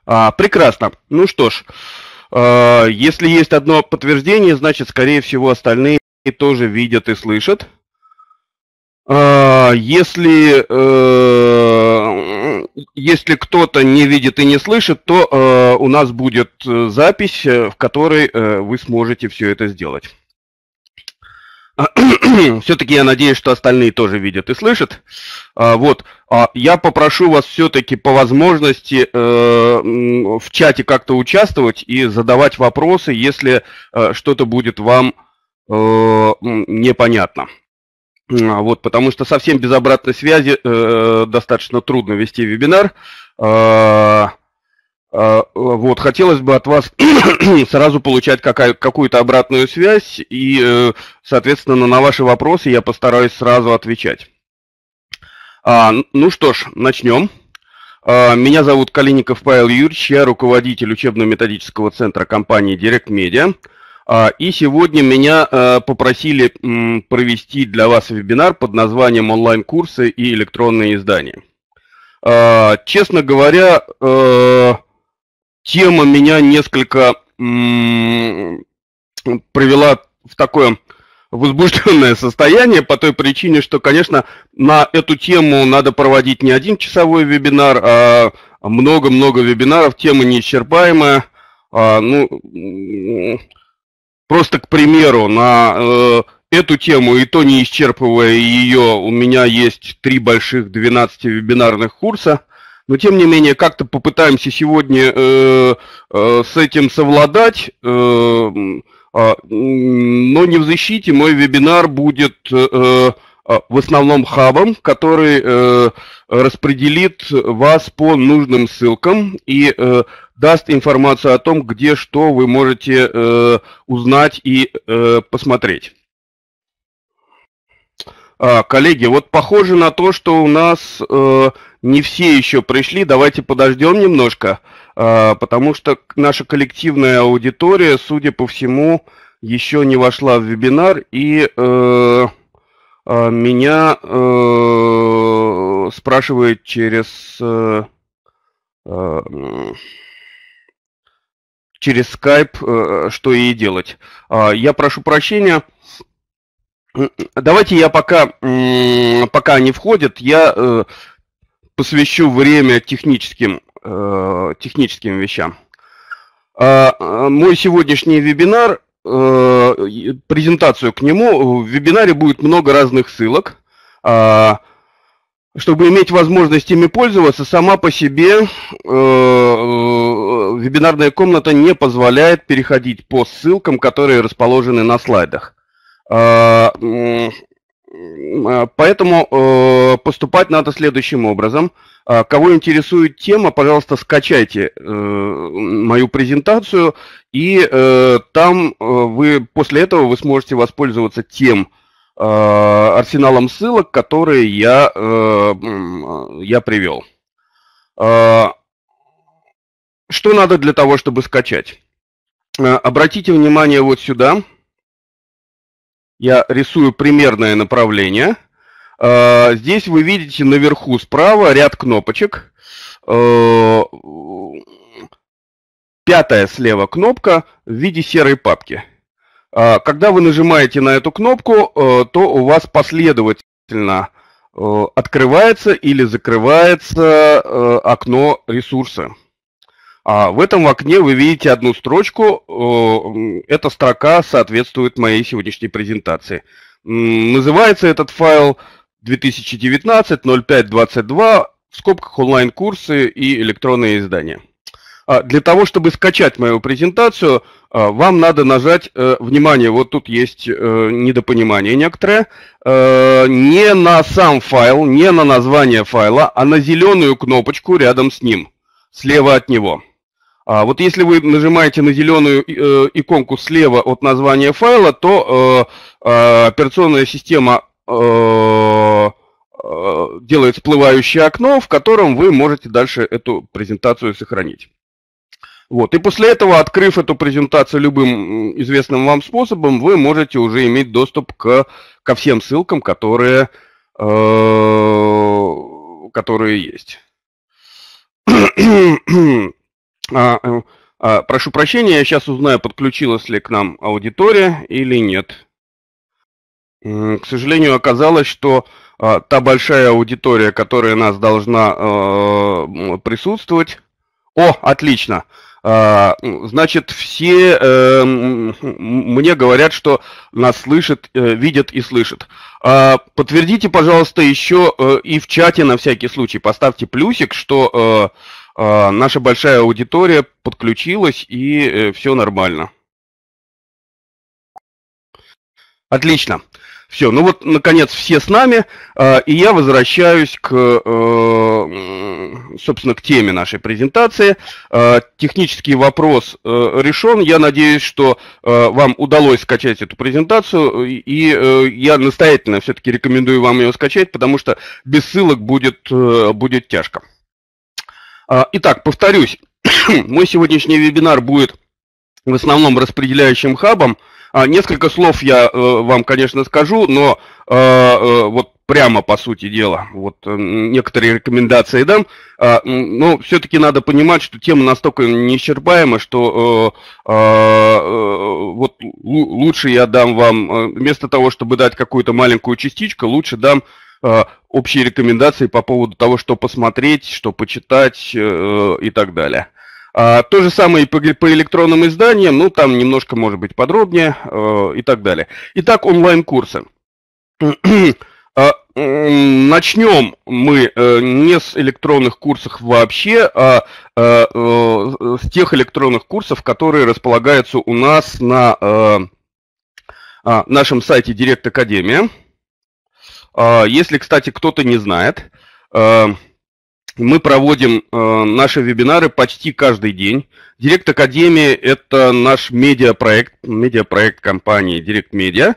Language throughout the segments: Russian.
Прекрасно. Ну что ж, если есть одно подтверждение, значит, скорее всего, остальные тоже видят и слышат. Если кто-то не видит и не слышит, то у нас будет запись, в которой вы сможете все это сделать. Все-таки я надеюсь, что остальные тоже видят и слышат. Вот. Я попрошу вас все-таки по возможности в чате как-то участвовать и задавать вопросы, если что-то будет вам непонятно. Вот, потому что совсем без обратной связи достаточно трудно вести вебинар. Вот, хотелось бы от вас сразу получать какую-то обратную связь, и, соответственно, на ваши вопросы я постараюсь сразу отвечать. Ну что ж, начнем. Меня зовут Калиников Павел Юрьевич, я руководитель учебно-методического центра компании Direct Media. И сегодня меня попросили провести для вас вебинар под названием «Онлайн-курсы и электронные издания». Честно говоря, тема меня несколько привела в такое возбужденное состояние по той причине, что, конечно, на эту тему надо проводить не один часовой вебинар, а много-много вебинаров, тема неисчерпаемая. Просто, к примеру, на эту тему, и то не исчерпывая ее, у меня есть 3 больших 12-вебинарных курса. Но, тем не менее, как-то попытаемся сегодня с этим совладать. Но не в защите, мой вебинар будет в основном хабом, который распределит вас по нужным ссылкам и даст информацию о том, где что вы можете узнать и посмотреть. Коллеги, вот похоже на то, что у нас не все еще пришли. Давайте подождем немножко, потому что наша коллективная аудитория, судя по всему, еще не вошла в вебинар, и меня спрашивает через Skype, что ей делать. Я прошу прощения. Давайте я пока они входят, я посвящу время техническим вещам. Мой сегодняшний вебинар, презентацию к нему, в вебинаре будет много разных ссылок. Чтобы иметь возможность ими пользоваться, сама по себе вебинарная комната не позволяет переходить по ссылкам, которые расположены на слайдах. Поэтому поступать надо следующим образом. Кого интересует тема, пожалуйста, скачайте мою презентацию, и там после этого вы сможете воспользоваться тем арсеналом ссылок, которые я привел. Что надо для того, чтобы скачать? Обратите внимание вот сюда. Я рисую примерное направление. Здесь вы видите наверху справа ряд кнопочек. 5-я слева кнопка в виде серой папки. Когда вы нажимаете на эту кнопку, то у вас последовательно открывается или закрывается окно ресурса. В этом окне вы видите одну строчку. Эта строка соответствует моей сегодняшней презентации. Называется этот файл 2019-05-22 в скобках онлайн-курсы и электронные издания. Для того, чтобы скачать мою презентацию, вам надо нажать, внимание, вот тут есть недопонимание некоторое, не на сам файл, не на название файла, а на зеленую кнопочку рядом с ним, слева от него. Вот если вы нажимаете на зеленую иконку слева от названия файла, то операционная система делает всплывающее окно, в котором вы можете дальше эту презентацию сохранить. Вот. И после этого, открыв эту презентацию любым известным вам способом, вы можете уже иметь доступ ко всем ссылкам, которые есть. Прошу прощения, я сейчас узнаю, подключилась ли к нам аудитория или нет. К сожалению, оказалось, что та большая аудитория, которая нас должна присутствовать... О, отлично! Значит, все мне говорят, что нас слышат, видят и слышат. Подтвердите, пожалуйста, еще и в чате на всякий случай. Поставьте плюсик, что наша большая аудитория подключилась и все нормально. Отлично. Все, ну вот, наконец, все с нами, и я возвращаюсь собственно, к теме нашей презентации. Технический вопрос решен. Я надеюсь, что вам удалось скачать эту презентацию, и я настоятельно все-таки рекомендую вам ее скачать, потому что без ссылок будет тяжко. Итак, повторюсь, мой сегодняшний вебинар будет в основном распределяющим хабом. Несколько слов я вам, конечно, скажу, но вот прямо по сути дела, вот некоторые рекомендации дам, но все-таки надо понимать, что тема настолько неисчерпаема, что вот лучше я дам вам, вместо того, чтобы дать какую-то маленькую частичку, лучше дам общие рекомендации по поводу того, что посмотреть, что почитать и так далее. То же самое и по электронным изданиям, ну там немножко может быть подробнее и так далее. Итак, онлайн-курсы. Начнем мы не с электронных курсов вообще, а с тех электронных курсов, которые располагаются у нас на нашем сайте Direct Academia. Если, кстати, кто-то не знает, мы проводим наши вебинары почти каждый день. Direct Academia – это наш медиапроект компании Direct Media.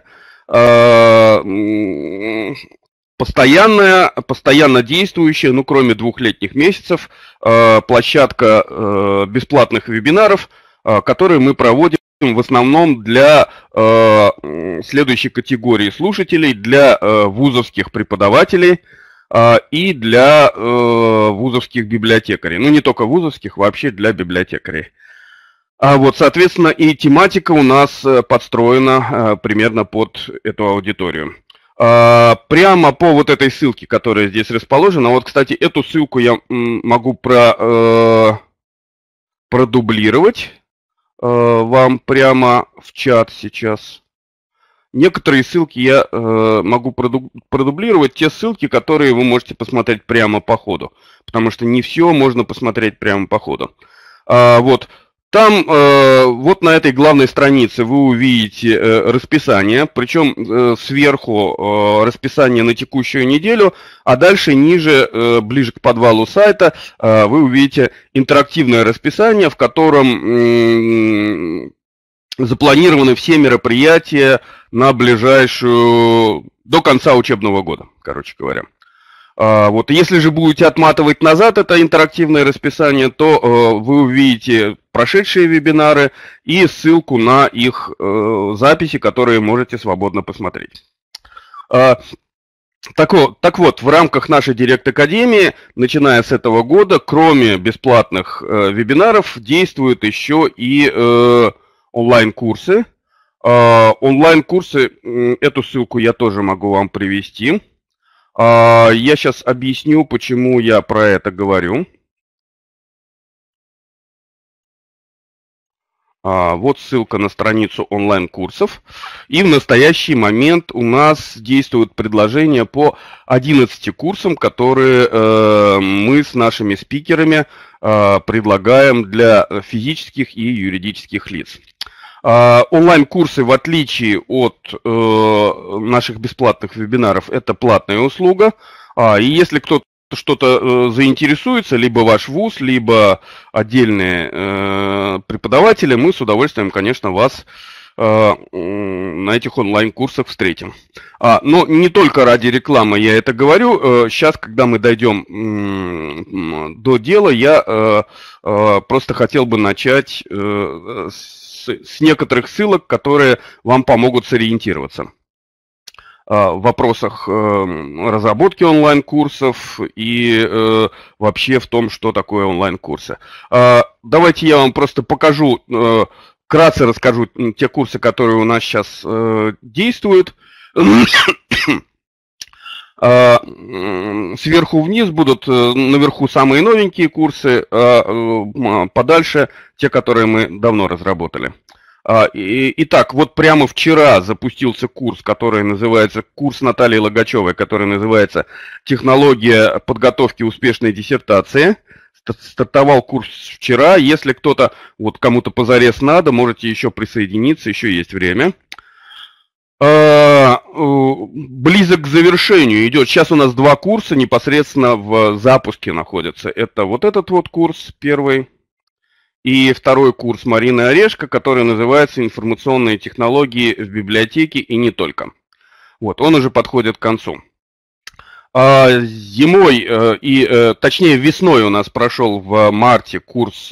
Постоянно действующая, ну, кроме 2 летних месяцев, площадка бесплатных вебинаров, которые мы проводим в основном для следующей категории слушателей, для вузовских преподавателей и для вузовских библиотекарей. Ну, не только вузовских, вообще для библиотекарей. Вот, соответственно, и тематика у нас подстроена примерно под эту аудиторию. Прямо по вот этой ссылке, которая здесь расположена, вот, кстати, эту ссылку я могу продублировать вам прямо в чат сейчас. Некоторые ссылки я могу продублировать, те ссылки, которые вы можете посмотреть прямо по ходу, потому что не все можно посмотреть прямо по ходу. Вот. Там, вот на этой главной странице вы увидите расписание, причем сверху расписание на текущую неделю, а дальше ниже, ближе к подвалу сайта, вы увидите интерактивное расписание, в котором запланированы все мероприятия на ближайшую, до конца учебного года, короче говоря. Вот, если же будете отматывать назад это интерактивное расписание, то вы увидите прошедшие вебинары и ссылку на их записи, которые можете свободно посмотреть. Так вот, в рамках нашей Direct Academia, начиная с этого года, кроме бесплатных вебинаров, действуют еще и онлайн-курсы. Онлайн-курсы, эту ссылку я тоже могу вам привести. Я сейчас объясню, почему я про это говорю. Вот ссылка на страницу онлайн-курсов. И в настоящий момент у нас действует предложение по 11 курсам, которые мы с нашими спикерами предлагаем для физических и юридических лиц. Онлайн-курсы, в отличие от наших бесплатных вебинаров, это платная услуга. И если кто-то что-то заинтересуется, либо ваш вуз, либо отдельные преподаватели, мы с удовольствием, конечно, вас на этих онлайн-курсах встретим. Но не только ради рекламы я это говорю. Сейчас, когда мы дойдем до дела, я просто хотел бы начать с некоторых ссылок, которые вам помогут сориентироваться. в вопросах разработки онлайн-курсов и вообще в том, что такое онлайн-курсы. Давайте я вам просто покажу, вкратце расскажу те курсы, которые у нас сейчас действуют. Сверху вниз будут, наверху самые новенькие курсы, подальше те, которые мы давно разработали. Итак, вот прямо вчера запустился курс, который называется, курс Натальи Логачевой, который называется «Технология подготовки успешной диссертации». Стартовал курс вчера. Если кто-то, вот кому-то позарез надо, можете еще присоединиться, еще есть время. Близок к завершению идет. Сейчас у нас 2 курса непосредственно в запуске находятся. Это вот этот вот курс первый и второй курс Марины Орешко, который называется «Информационные технологии в библиотеке и не только». Вот, он уже подходит к концу. Зимой, точнее весной у нас прошел в марте курс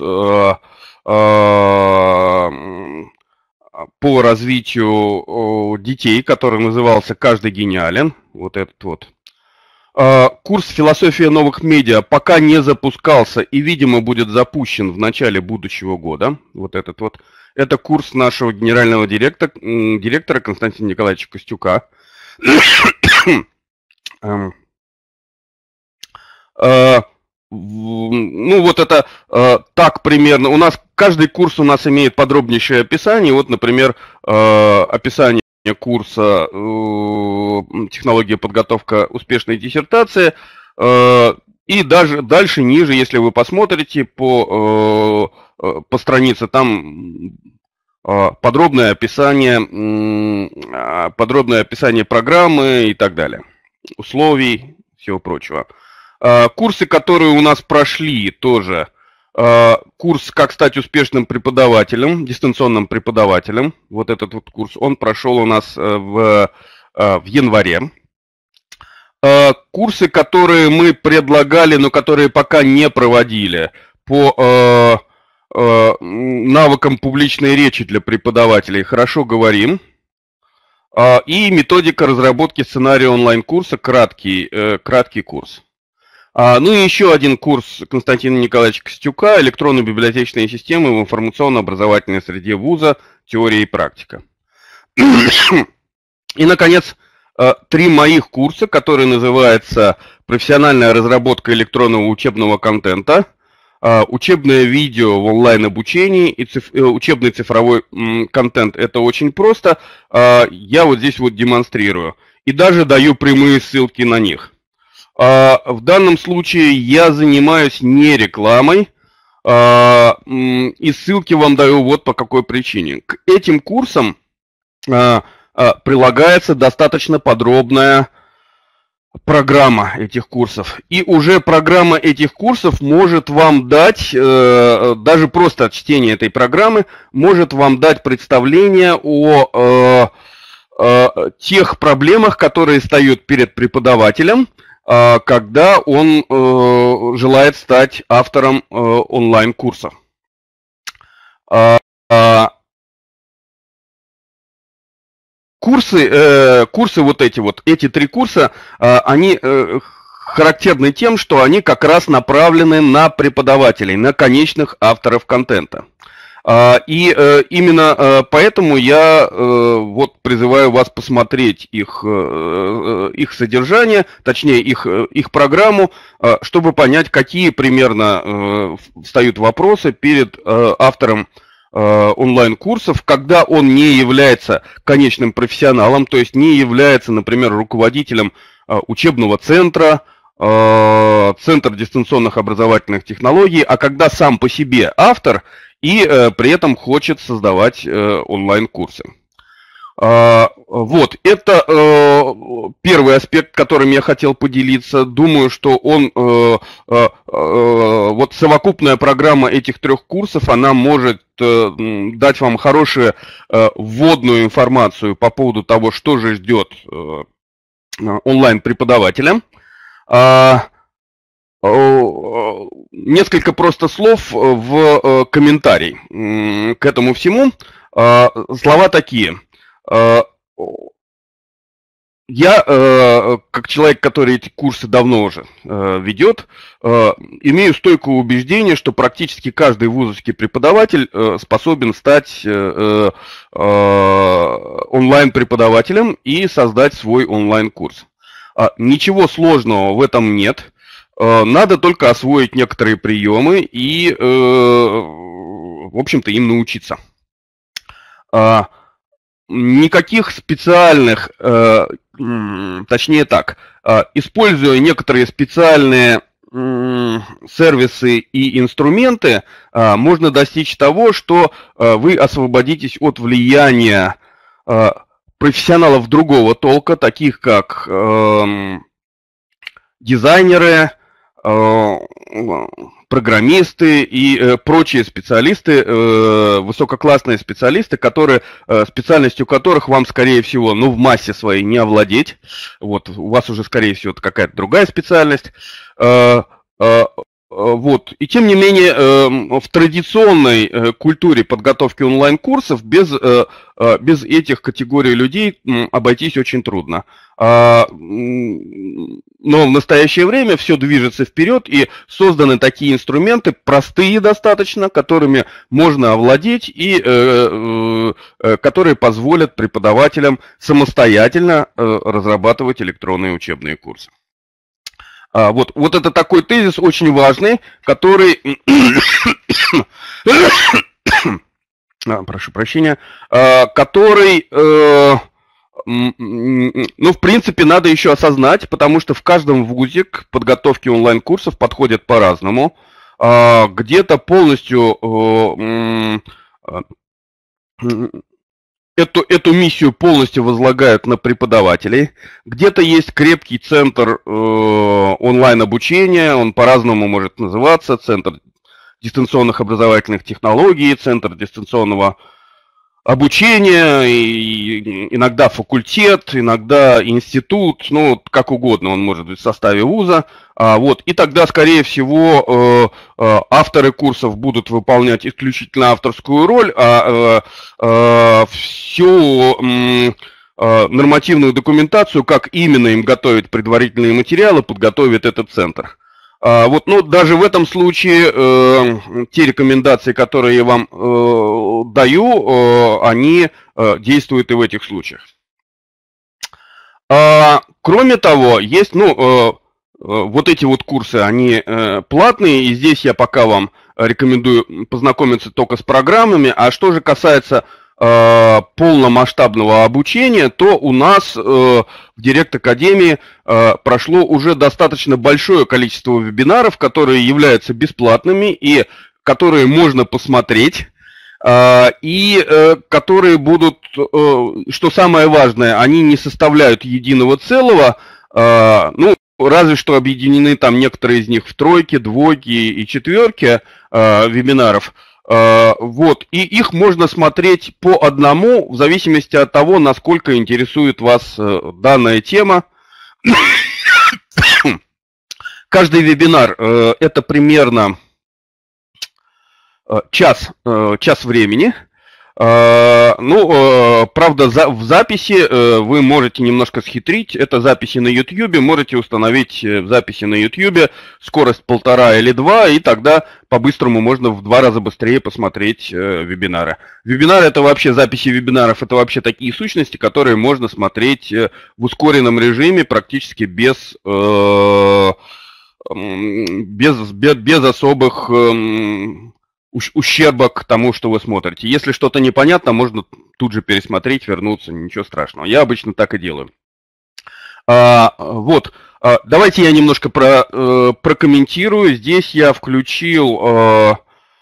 по развитию детей, который назывался «Каждый гениален». Вот этот вот. Курс «Философия новых медиа» пока не запускался и, видимо, будет запущен в начале будущего года. Вот этот вот. Это курс нашего генерального директора Константина Николаевича Костюка. Ну, вот это так примерно. У нас каждый курс у нас имеет подробнейшее описание. Вот, например, описание курса «Технология подготовка успешной диссертации». И даже дальше, ниже, если вы посмотрите по странице, там подробное описание программы и так далее. Условий, всего прочего. Курсы, которые у нас прошли, тоже курс «Как стать успешным преподавателем», дистанционным преподавателем. Вот этот вот курс, он прошел у нас в январе. Курсы, которые мы предлагали, но которые пока не проводили, по навыкам публичной речи для преподавателей «Хорошо говорим». И методика разработки сценария онлайн-курса краткий курс. Ну и еще один курс Константина Николаевича Костюка «Электронные библиотечные системы в информационно-образовательной среде вуза. Теория и практика». И, наконец, 3 моих курса, которые называются «Профессиональная разработка электронного учебного контента», «Учебное видео в онлайн-обучении» и «Учебный цифровой контент». Это очень просто. Я вот здесь вот демонстрирую. И даже даю прямые ссылки на них. В данном случае я занимаюсь не рекламой, и ссылки вам даю вот по какой причине. К этим курсам прилагается достаточно подробная программа этих курсов. И уже программа этих курсов может вам дать, даже просто от чтения этой программы, может вам дать представление о тех проблемах, которые встают перед преподавателем, когда он желает стать автором онлайн-курса. Курсы вот эти 3 курса, они характерны тем, что они как раз направлены на преподавателей, на конечных авторов контента. И именно поэтому я вот призываю вас посмотреть их содержание, точнее их программу, чтобы понять, какие примерно встают вопросы перед автором онлайн-курсов, когда он не является конечным профессионалом, то есть не является, например, руководителем учебного центра, центр дистанционных образовательных технологий, а когда сам по себе автор и при этом хочет создавать онлайн-курсы. Вот, это первый аспект, которым я хотел поделиться. Думаю, что он, вот совокупная программа этих 3 курсов, она может дать вам хорошую вводную информацию по поводу того, что же ждет онлайн-преподавателя. Несколько просто слов в комментарий к этому всему. Слова такие. Я, как человек, который эти курсы давно уже ведет, имею стойкое убеждение, что практически каждый вузовский преподаватель способен стать онлайн-преподавателем и создать свой онлайн-курс. Ничего сложного в этом нет. Надо только освоить некоторые приемы и, в общем-то, им научиться. Никаких специальных, точнее так, используя некоторые специальные сервисы и инструменты, можно достичь того, что вы освободитесь от влияния профессионалов другого толка, таких как дизайнеры, программисты и прочие специалисты, высококлассные специалисты, специальностью которых вам, скорее всего, в массе своей не овладеть. Вот, у вас уже, скорее всего, какая-то другая специальность. Вот. И тем не менее, в традиционной культуре подготовки онлайн-курсов без этих категорий людей обойтись очень трудно. Но в настоящее время все движется вперед, и созданы такие инструменты, простые достаточно, которыми можно овладеть, и которые позволят преподавателям самостоятельно разрабатывать электронные учебные курсы. Вот это такой тезис очень важный, который, прошу прощения, который, в принципе, надо еще осознать, потому что в каждом вузе к подготовке онлайн-курсов подходят по-разному. Где-то полностью эту миссию полностью возлагают на преподавателей. Где-то есть крепкий центр онлайн-обучения, он по-разному может называться, центр дистанционных образовательных технологий, центр дистанционного обучения, и иногда факультет, иногда институт, как угодно он может быть в составе вуза. И тогда, скорее всего, авторы курсов будут выполнять исключительно авторскую роль, всю нормативную документацию, как именно им готовить предварительные материалы, подготовит этот центр. Даже в этом случае те рекомендации, которые я вам даю, они действуют и в этих случаях. Кроме того, есть, вот эти вот курсы, они платные, и здесь я пока вам рекомендую познакомиться только с программами. А что же касается полномасштабного обучения, то у нас в Директ Академии прошло уже достаточно большое количество вебинаров, которые являются бесплатными и которые можно посмотреть, и которые будут, что самое важное, они не составляют единого целого, разве что объединены там некоторые из них в тройки, двойки и четверки вебинаров. И их можно смотреть по одному, в зависимости от того, насколько интересует вас данная тема. Каждый вебинар это примерно час времени. Правда, в записи вы можете немножко схитрить. Это записи на YouTube. Можете установить в записи на YouTube скорость 1,5 или 2, и тогда по-быстрому можно в 2 раза быстрее посмотреть вебинары. Вебинары — это вообще записи вебинаров, это вообще такие сущности, которые можно смотреть в ускоренном режиме практически без особых ущерба к тому, что вы смотрите. Если что-то непонятно, можно тут же пересмотреть, вернуться, ничего страшного. Я обычно так и делаю. Давайте я немножко прокомментирую. Здесь я включил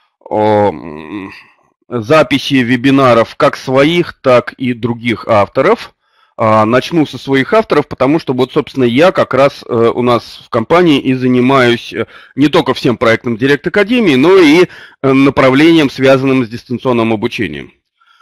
записи вебинаров как своих, так и других авторов. Начну со своих авторов, потому что собственно, я как раз у нас в компании и занимаюсь не только всем проектом Директ Академии, но и направлением, связанным с дистанционным обучением.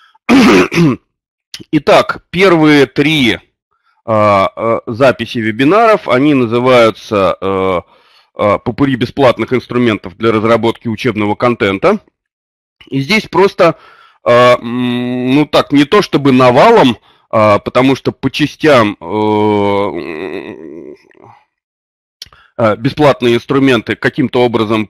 Итак, первые 3 записи вебинаров, они называются «Попурри бесплатных инструментов для разработки учебного контента». И здесь просто, не то чтобы навалом, потому что по частям бесплатные инструменты каким-то образом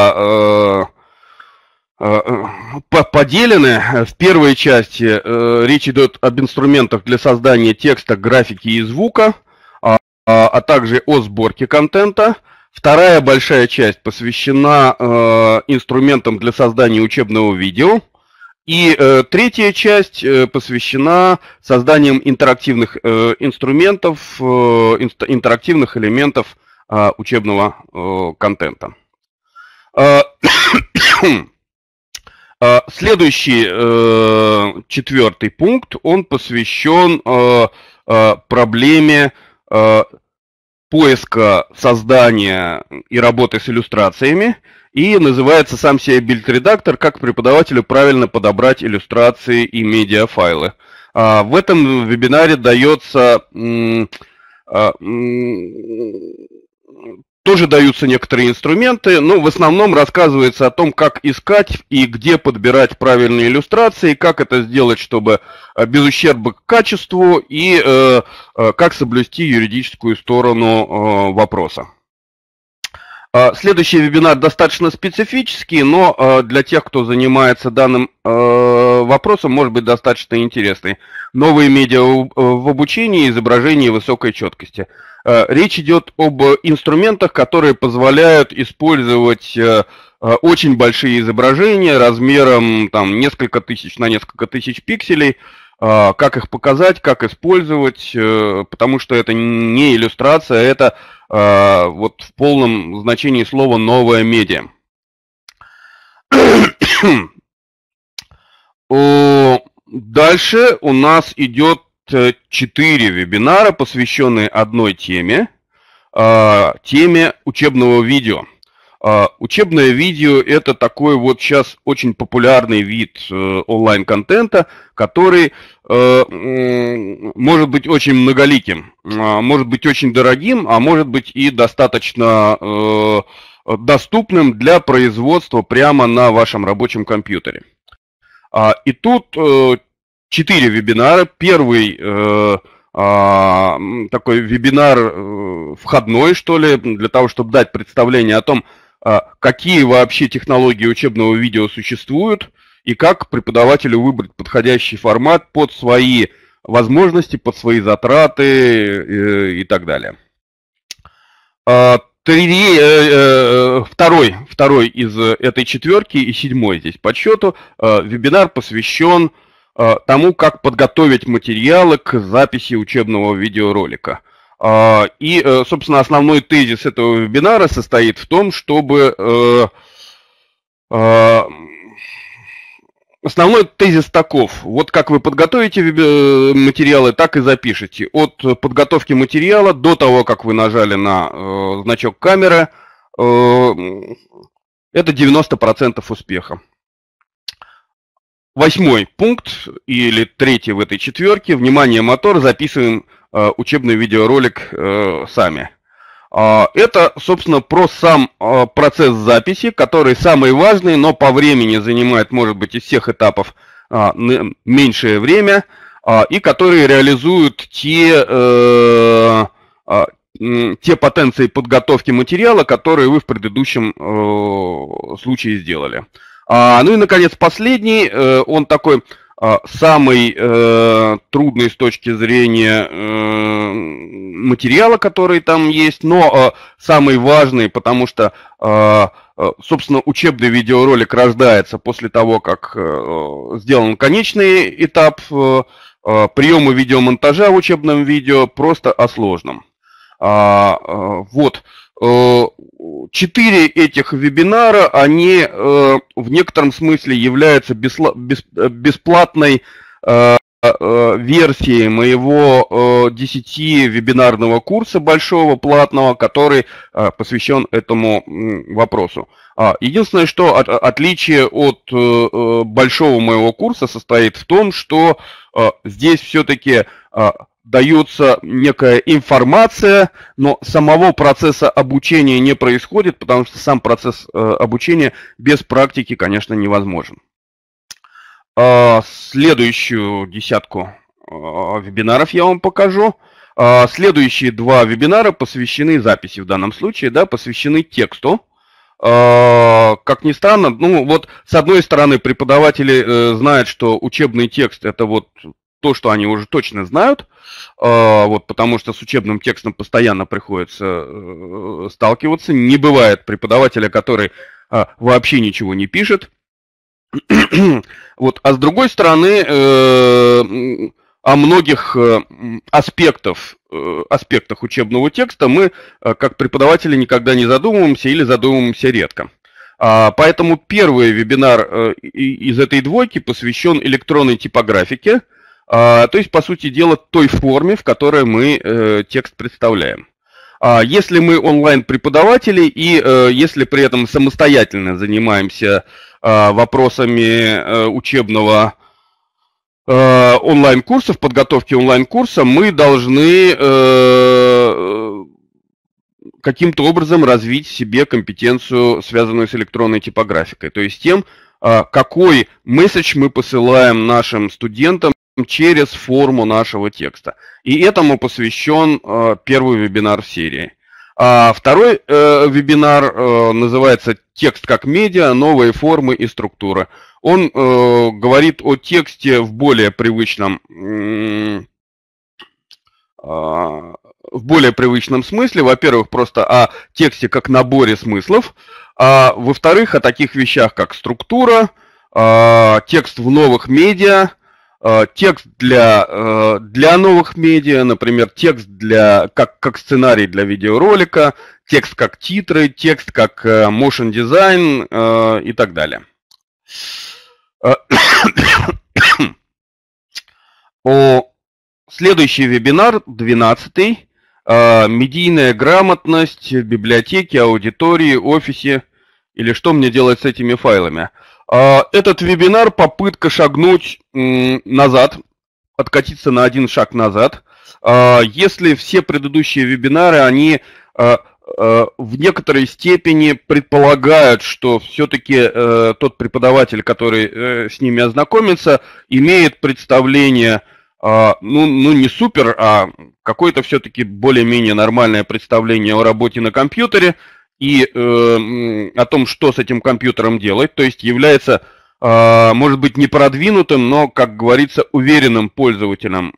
поделены. В первой части речь идет об инструментах для создания текста, графики и звука, а также о сборке контента. Вторая большая часть посвящена инструментам для создания учебного видео. И третья часть посвящена созданием интерактивных инструментов, интерактивных элементов учебного контента. Следующий, четвертый пункт, он посвящен проблеме поиска, создания и работы с иллюстрациями, и называется сам себе бильд-редактор, как преподавателю правильно подобрать иллюстрации и медиафайлы. В этом вебинаре дается тоже даются некоторые инструменты, но в основном рассказывается о том, как искать и где подбирать правильные иллюстрации, как это сделать, чтобы без ущерба к качеству, и как соблюсти юридическую сторону вопроса. Следующий вебинар достаточно специфический, но для тех, кто занимается данным вопросом, может быть достаточно интересный. Новые медиа в обучении, изображение высокой четкости. Речь идет об инструментах, которые позволяют использовать очень большие изображения размером там, несколько тысяч на несколько тысяч пикселей. Как их показать, как использовать, потому что это не иллюстрация, это вот в полном значении слова новая медиа. Дальше у нас идет 4 вебинара, посвященные одной теме, теме учебного видео. Учебное видео – это такой вот сейчас очень популярный вид онлайн-контента, который может быть очень многоликим, может быть очень дорогим, а может быть и достаточно доступным для производства прямо на вашем рабочем компьютере. И тут 4 вебинара. Первый такой вебинар входной, что ли, для того, чтобы дать представление о том, какие вообще технологии учебного видео существуют и как преподавателю выбрать подходящий формат под свои возможности, под свои затраты и так далее. Второй из этой четверки и 7-й здесь по счету вебинар посвящен тому, как подготовить материалы к записи учебного видеоролика. И, собственно, основной тезис этого вебинара состоит в том, чтобы... Основной тезис таков. Вот как вы подготовите материалы, так и запишите. От подготовки материала до того, как вы нажали на значок камеры, это 90% успеха. 8-й пункт, или 3-й в этой четверке. Внимание, мотор, записываем учебный видеоролик сами. Это, собственно, про сам процесс записи, который самый важный, но по времени занимает, может быть, из всех этапов меньшее время, и который реализует те потенции подготовки материала, которые вы в предыдущем случае сделали. Ну и, наконец, последний, он такой самый трудный с точки зрения материала, который там есть, но самый важный, потому что, собственно, учебный видеоролик рождается после того, как сделан конечный этап. Приемы видеомонтажа в учебном видео просто о сложном. Вот. 4 этих вебинара, они в некотором смысле являются бесплатной версией моего 10-вебинарного курса большого, платного, который посвящен этому вопросу. Единственное, что отличие от большого моего курса состоит в том, что здесь все-таки дается некая информация, но самого процесса обучения не происходит, потому что сам процесс обучения без практики, конечно, невозможен. Следующую десятку вебинаров я вам покажу. Следующие два вебинара посвящены записи в данном случае, да, посвящены тексту. Как ни странно, ну вот с одной стороны преподаватели знают, что учебный текст это вот то, что они уже точно знают, вот, потому что с учебным текстом постоянно приходится сталкиваться. Не бывает преподавателя, который вообще ничего не пишет. Вот, а с другой стороны, о многих аспектах учебного текста мы, как преподаватели, никогда не задумываемся или задумываемся редко. Поэтому первый вебинар из этой двойки посвящен электронной типографике, то есть, по сути дела, той форме, в которой мы текст представляем. Если мы онлайн-преподаватели и если при этом самостоятельно занимаемся вопросами учебного онлайн-курсов, подготовки онлайн-курса, мы должны каким-то образом развить в себе компетенцию, связанную с электронной типографикой, то есть тем, какой месседж мы посылаем нашим студентам через форму нашего текста. И этому посвящен первый вебинар в серии. Второй вебинар называется «Текст как медиа. Новые формы и структуры». Он говорит о тексте в более привычном смысле. Во-первых, просто о тексте как наборе смыслов, а во-вторых, о таких вещах, как структура, текст в новых медиа, текст для новых медиа, например, текст как сценарий для видеоролика, текст как титры, текст как motion дизайн и так далее. Следующий вебинар, 12-й, медийная грамотность в библиотеке, аудитории, офисе, или что мне делать с этими файлами. Этот вебинар — попытка шагнуть назад, откатиться на один шаг назад. Если все предыдущие вебинары, они в некоторой степени предполагают, что все-таки тот преподаватель, который с ними ознакомится, имеет представление, ну не супер, а какое-то все-таки более-менее нормальное представление о работе на компьютере и о том, что с этим компьютером делать, то есть является, может быть, не продвинутым, но, как говорится, уверенным пользователем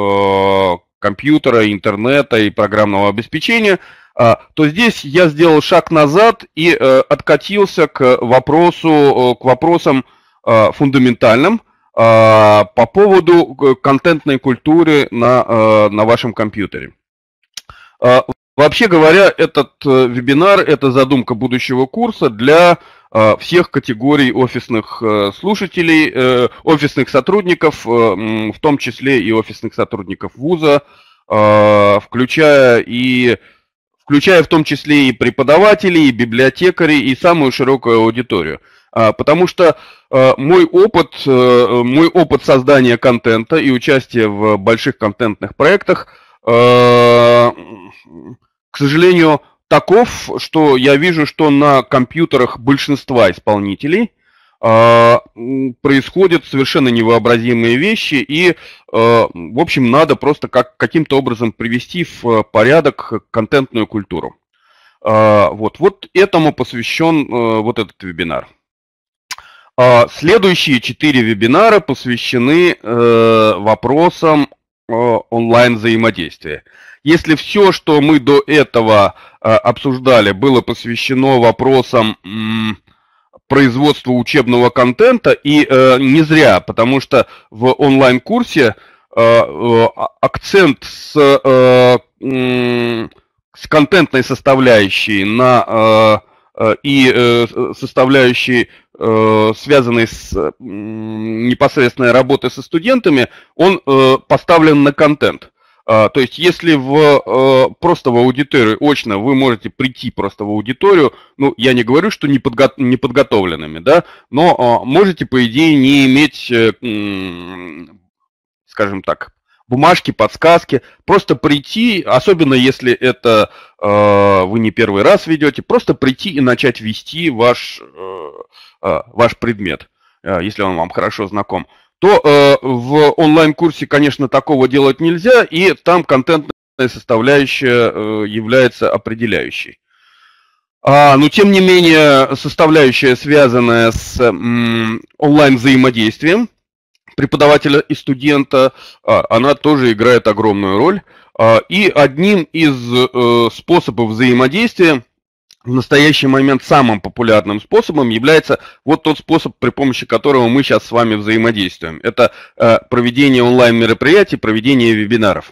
компьютера, интернета и программного обеспечения, то здесь я сделал шаг назад и откатился к вопросам фундаментальным по поводу контентной культуры на вашем компьютере. Вообще говоря, этот вебинар – это задумка будущего курса для всех категорий офисных слушателей, офисных сотрудников, в том числе и офисных сотрудников вуза, включая в том числе и преподавателей, и библиотекарей, и самую широкую аудиторию. Потому что мой опыт создания контента и участия в больших контентных проектах, к сожалению, таков, что я вижу, что на компьютерах большинства исполнителей происходят совершенно невообразимые вещи, и, в общем, надо просто каким-то образом привести в порядок контентную культуру. Вот этому посвящен вот этот вебинар. Следующие 4 вебинара посвящены вопросам онлайн-взаимодействия. Если все, что мы до этого обсуждали, было посвящено вопросам производства учебного контента, и не зря, потому что в онлайн-курсе акцент с контентной составляющей и составляющей, связанной с непосредственной работой со студентами, он поставлен на контент. То есть, если просто в аудиторию очно вы можете прийти просто в аудиторию, ну, я не говорю, что неподготовленными, да, но можете, по идее, не иметь, скажем так, бумажки, подсказки, просто прийти, особенно если это вы не первый раз ведете, просто прийти и начать вести ваш предмет, если он вам хорошо знаком. то в онлайн-курсе, конечно, такого делать нельзя, и там контентная составляющая является определяющей. Но, тем не менее, составляющая, связанная с онлайн-взаимодействием преподавателя и студента, она тоже играет огромную роль. И одним из способов взаимодействия, в настоящий момент самым популярным способом, является вот тот способ, при помощи которого мы сейчас с вами взаимодействуем. Это проведение онлайн-мероприятий, проведение вебинаров.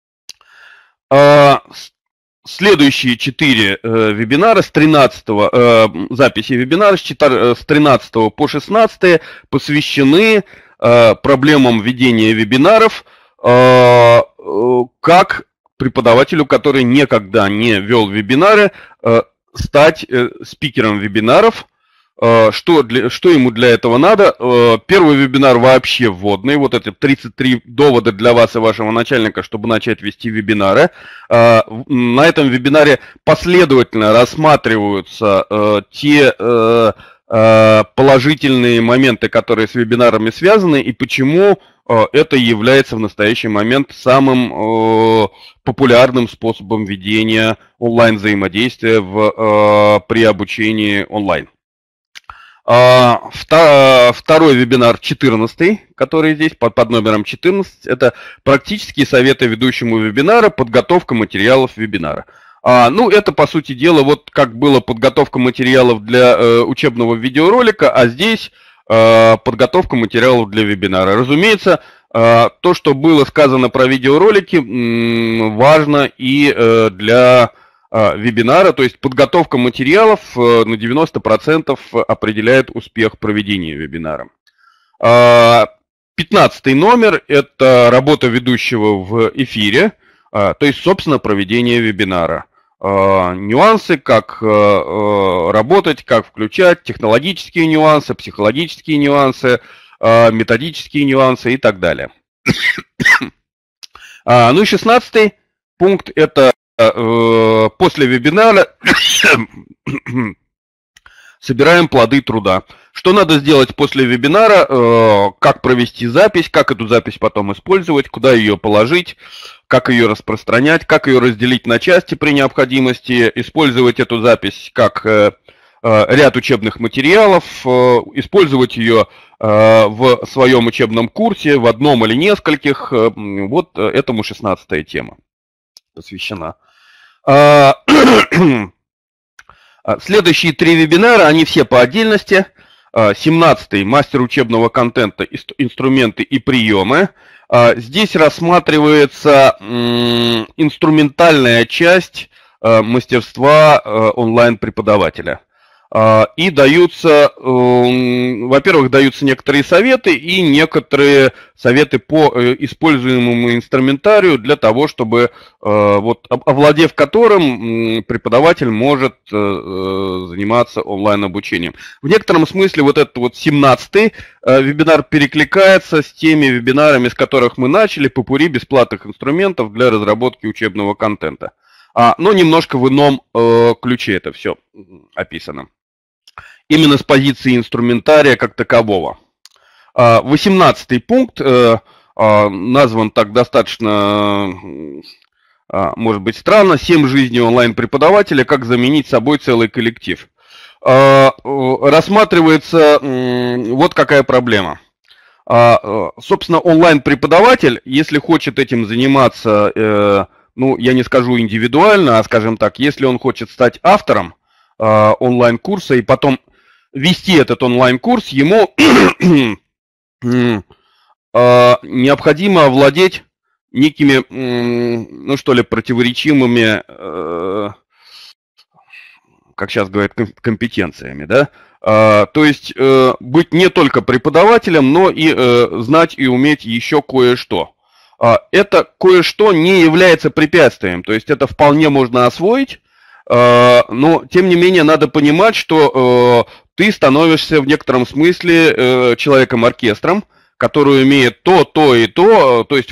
Следующие 4 вебинара с 13 записи вебинара с 13 по 16 посвящены проблемам ведения вебинаров как преподавателю, который никогда не вел вебинары, стать спикером вебинаров. Что ему для этого надо? Первый вебинар вообще вводный. Вот эти 33 довода для вас и вашего начальника, чтобы начать вести вебинары. На этом вебинаре последовательно рассматриваются те положительные моменты, которые с вебинарами связаны, и почему это является в настоящий момент самым популярным способом ведения онлайн-взаимодействия при обучении онлайн. Второй вебинар, 14, который здесь под номером 14, это практические советы ведущему вебинара, подготовка материалов вебинара. Это, по сути дела, вот как была подготовка материалов для учебного видеоролика, а здесь подготовка материалов для вебинара. Разумеется, то, что было сказано про видеоролики, важно и для вебинара, то есть подготовка материалов на 90% определяет успех проведения вебинара. 15 номер – это работа ведущего в эфире, то есть, собственно, проведение вебинара. Нюансы, как работать, как включать, технологические нюансы, психологические нюансы, методические нюансы и так далее. И 16 пункт – это после вебинара собираем плоды труда. Что надо сделать после вебинара, как провести запись, как эту запись потом использовать, куда ее положить, как ее распространять, как ее разделить на части при необходимости, использовать эту запись как ряд учебных материалов, использовать ее в своем учебном курсе, в одном или нескольких. Вот этому 16-я тема посвящена. Следующие 3 вебинара, они все по отдельности. 17-й мастер учебного контента, инструменты и приемы. Здесь рассматривается инструментальная часть мастерства онлайн-преподавателя. И даются, во-первых, даются некоторые советы и некоторые советы по используемому инструментарию для того, чтобы, вот, овладев которым, преподаватель может заниматься онлайн-обучением. В некотором смысле вот этот вот 17-й вебинар перекликается с теми вебинарами, с которых мы начали, попурри бесплатных инструментов для разработки учебного контента. Но немножко в ином ключе это все описано. Именно с позиции инструментария как такового. 18-й пункт назван так достаточно, может быть, странно. 7 жизней онлайн-преподавателя, как заменить собой целый коллектив. Рассматривается вот какая проблема. Собственно, онлайн-преподаватель, если хочет этим заниматься, я не скажу индивидуально, а скажем так, если он хочет стать автором онлайн-курса и потом вести этот онлайн-курс, ему необходимо овладеть некими, противоречимыми, как сейчас говорят, компетенциями, да? То есть быть не только преподавателем, но и знать и уметь еще кое-что. Это кое-что не является препятствием, то есть это вполне можно освоить, но тем не менее надо понимать, что ты становишься в некотором смысле человеком-оркестром, который умеет то и то есть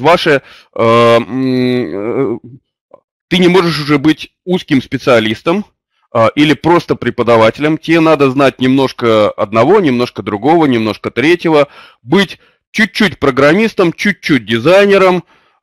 ты не можешь уже быть узким специалистом или просто преподавателем, тебе надо знать немножко одного, немножко другого, немножко третьего, быть чуть-чуть программистом, чуть-чуть дизайнером,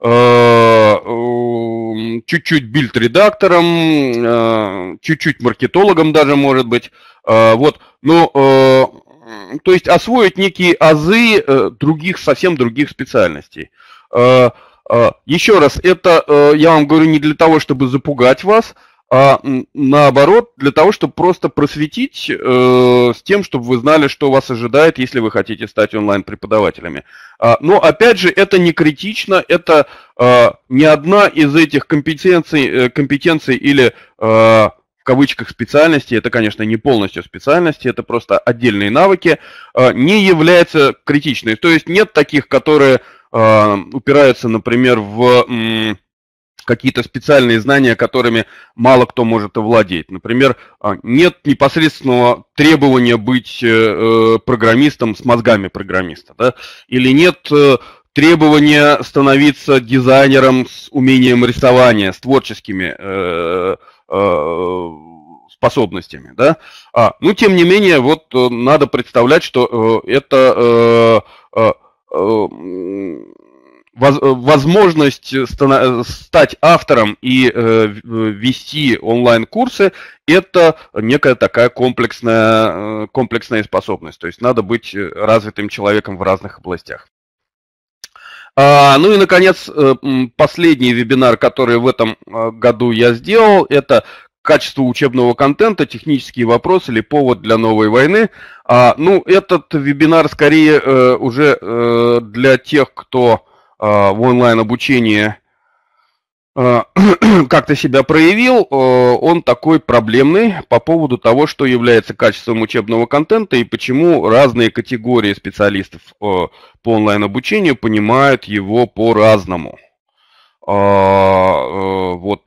чуть-чуть бильд-редактором, чуть-чуть маркетологом даже, может быть. Вот, но, то есть освоить некие азы совсем других специальностей. Еще раз, это я вам говорю не для того, чтобы запугать вас, а наоборот, для того, чтобы просто просветить с тем, чтобы вы знали, что вас ожидает, если вы хотите стать онлайн-преподавателями. Но, опять же, это не критично, это ни одна из этих компетенций или, в кавычках, специальностей, это, конечно, не полностью специальности, это просто отдельные навыки, не является критичной. То есть нет таких, которые упираются, например, в какие-то специальные знания, которыми мало кто может овладеть. Например, нет непосредственного требования быть программистом с мозгами программиста, да? Или нет требования становиться дизайнером с умением рисования, с творческими способностями, да? Но тем не менее, вот надо представлять, что это возможность стать автором и вести онлайн-курсы – это некая такая комплексная способность. То есть надо быть развитым человеком в разных областях. Ну и, наконец, последний вебинар, который в этом году я сделал, это качество учебного контента, технические вопросы или повод для новой войны. Ну, этот вебинар скорее уже для тех, кто в онлайн-обучении как-то себя проявил, он такой проблемный по поводу того, что является качеством учебного контента и почему разные категории специалистов по онлайн-обучению понимают его по-разному. Вот.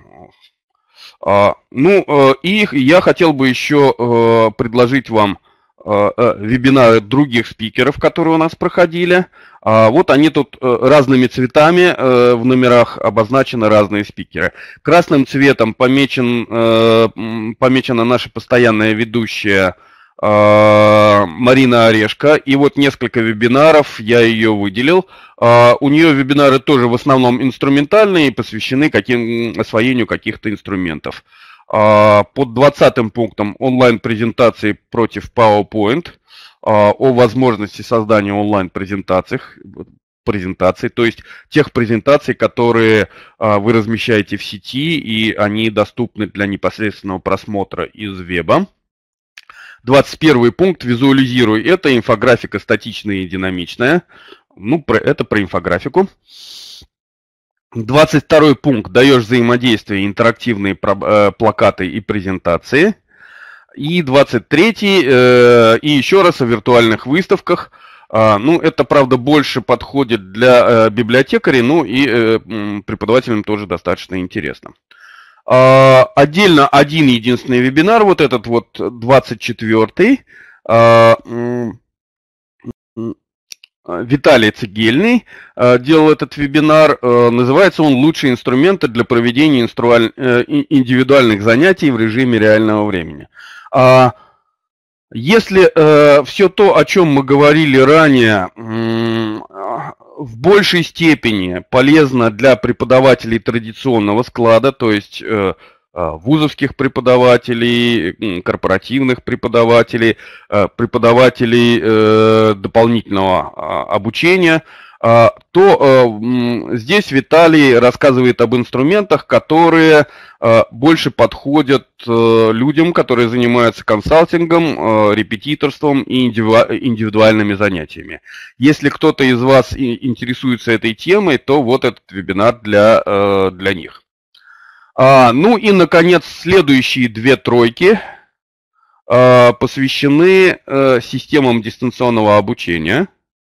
Ну, и я хотел бы еще предложить вам вебинары других спикеров, которые у нас проходили. Вот они тут разными цветами в номерах обозначены разные спикеры. Красным цветом помечена наша постоянная ведущая Марина Орешко. И вот несколько вебинаров я ее выделил. У нее вебинары тоже в основном инструментальные и посвящены освоению каких-то инструментов. Под 20 пунктом онлайн-презентации против PowerPoint, о возможности создания онлайн-презентаций, то есть тех презентаций, которые вы размещаете в сети, и они доступны для непосредственного просмотра из веба. 21 пункт «Визуализируй». Это инфографика статичная и динамичная. Ну, это про инфографику. 22 пункт «Даешь взаимодействие, интерактивные плакаты и презентации». И 23-й, и еще раз о виртуальных выставках. Ну, это, правда, больше подходит для библиотекарей, ну и преподавателям тоже достаточно интересно. Отдельно один единственный вебинар, вот этот вот 24-й. Виталий Цегельный делал этот вебинар. Называется он «Лучшие инструменты для проведения индивидуальных занятий в режиме реального времени». Если все то, о чем мы говорили ранее, в большей степени полезно для преподавателей традиционного склада, то есть вузовских преподавателей, корпоративных преподавателей, преподавателей дополнительного обучения, то здесь Виталий рассказывает об инструментах, которые больше подходят людям, которые занимаются консалтингом, репетиторством и индивидуальными занятиями. Если кто-то из вас интересуется этой темой, то вот этот вебинар для них. Ну и, наконец, следующие две тройки посвящены системам дистанционного обучения.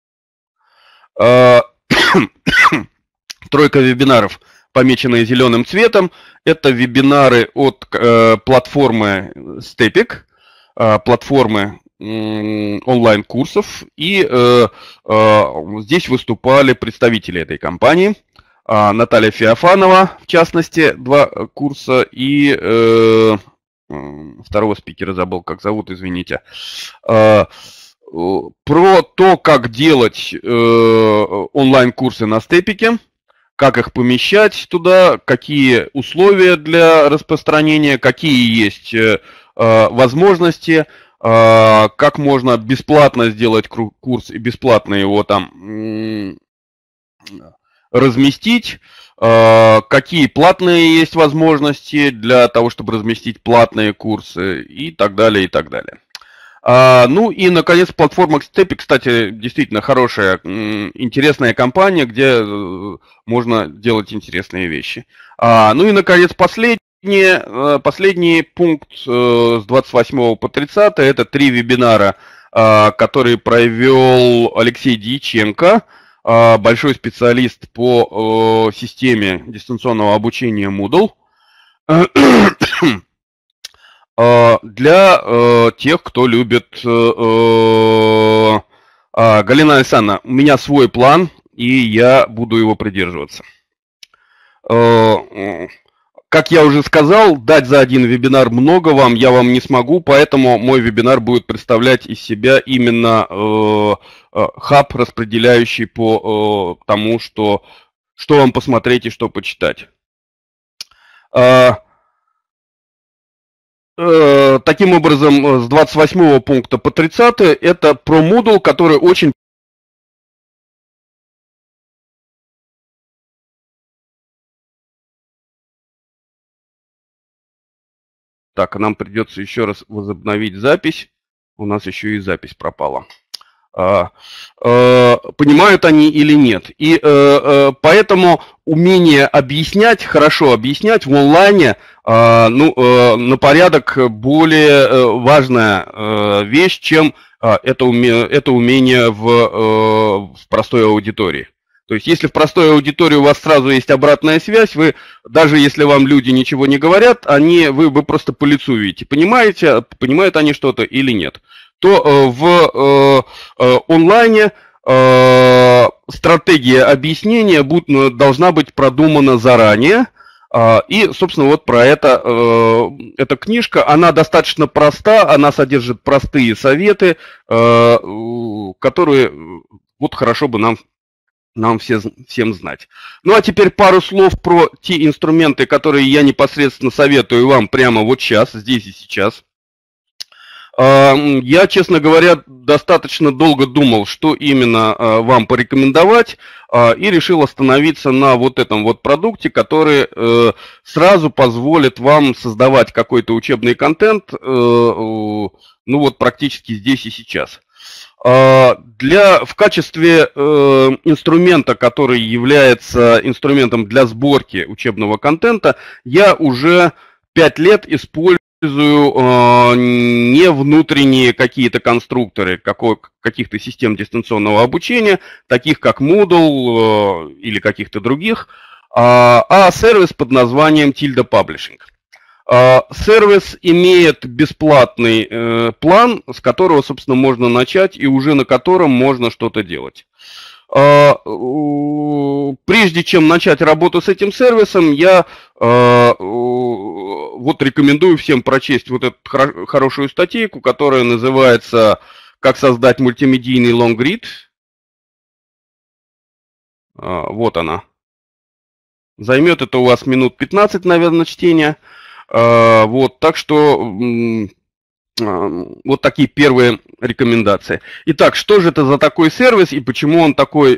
Тройка вебинаров, помеченные зеленым цветом, это вебинары от платформы Stepik, платформы онлайн-курсов, и здесь выступали представители этой компании. Наталья Феофанова, в частности, 2 курса, и второго спикера забыл, как зовут, извините. про то, как делать онлайн-курсы на степике, как их помещать туда, какие условия для распространения, какие есть возможности, как можно бесплатно сделать курс и бесплатно его там разместить, какие платные есть возможности для того, чтобы разместить платные курсы и так далее, и так далее. Ну и, наконец, платформа Steppy, кстати, действительно хорошая, интересная компания, где можно делать интересные вещи. Ну и, наконец, последний пункт с 28 по 30 это 3 вебинара, которые провел Алексей Дьяченко, большой специалист по системе дистанционного обучения Moodle. Для тех, кто любит... Галина Александровна, у меня свой план, и я буду его придерживаться. Как я уже сказал, дать за один вебинар много я вам не смогу, поэтому мой вебинар будет представлять из себя именно хаб, распределяющий по тому, что вам посмотреть и что почитать. Таким образом, с 28 пункта по 30 это про Moodle, который очень... Так, нам придется еще раз возобновить запись. У нас еще и запись пропала. Понимают они или нет. И поэтому умение объяснять, хорошо объяснять в онлайне, на порядок более важная вещь, чем это умение в простой аудитории. То есть, если в простой аудитории у вас сразу есть обратная связь, вы, даже если вам люди ничего не говорят, вы просто по лицу видите, понимают они что-то или нет, то в онлайне стратегия объяснения должна быть продумана заранее. И, собственно, вот про это эта книжка, она достаточно проста, она содержит простые советы, которые вот хорошо бы нам всем знать. Ну, а теперь пару слов про те инструменты, которые я непосредственно советую вам прямо вот сейчас, здесь и сейчас. Я, честно говоря, достаточно долго думал, что именно вам порекомендовать, и решил остановиться на вот этом вот продукте, который сразу позволит вам создавать какой-то учебный контент, ну вот практически здесь и сейчас. В качестве инструмента, который является инструментом для сборки учебного контента, я уже 5 лет использую не внутренние какие-то конструкторы каких-то систем дистанционного обучения, таких как Moodle или каких-то других, а сервис под названием Tilda Publishing. Сервис имеет бесплатный план, с которого, собственно, можно начать и уже на котором можно что-то делать. Прежде чем начать работу с этим сервисом, я вот рекомендую всем прочесть вот эту хорошую статейку, которая называется «Как создать мультимедийный лонгрид». Вот она. Займет это у вас минут 15, наверное, чтения. Вот, так что вот такие первые рекомендации. Итак, что же это за такой сервис и почему он такой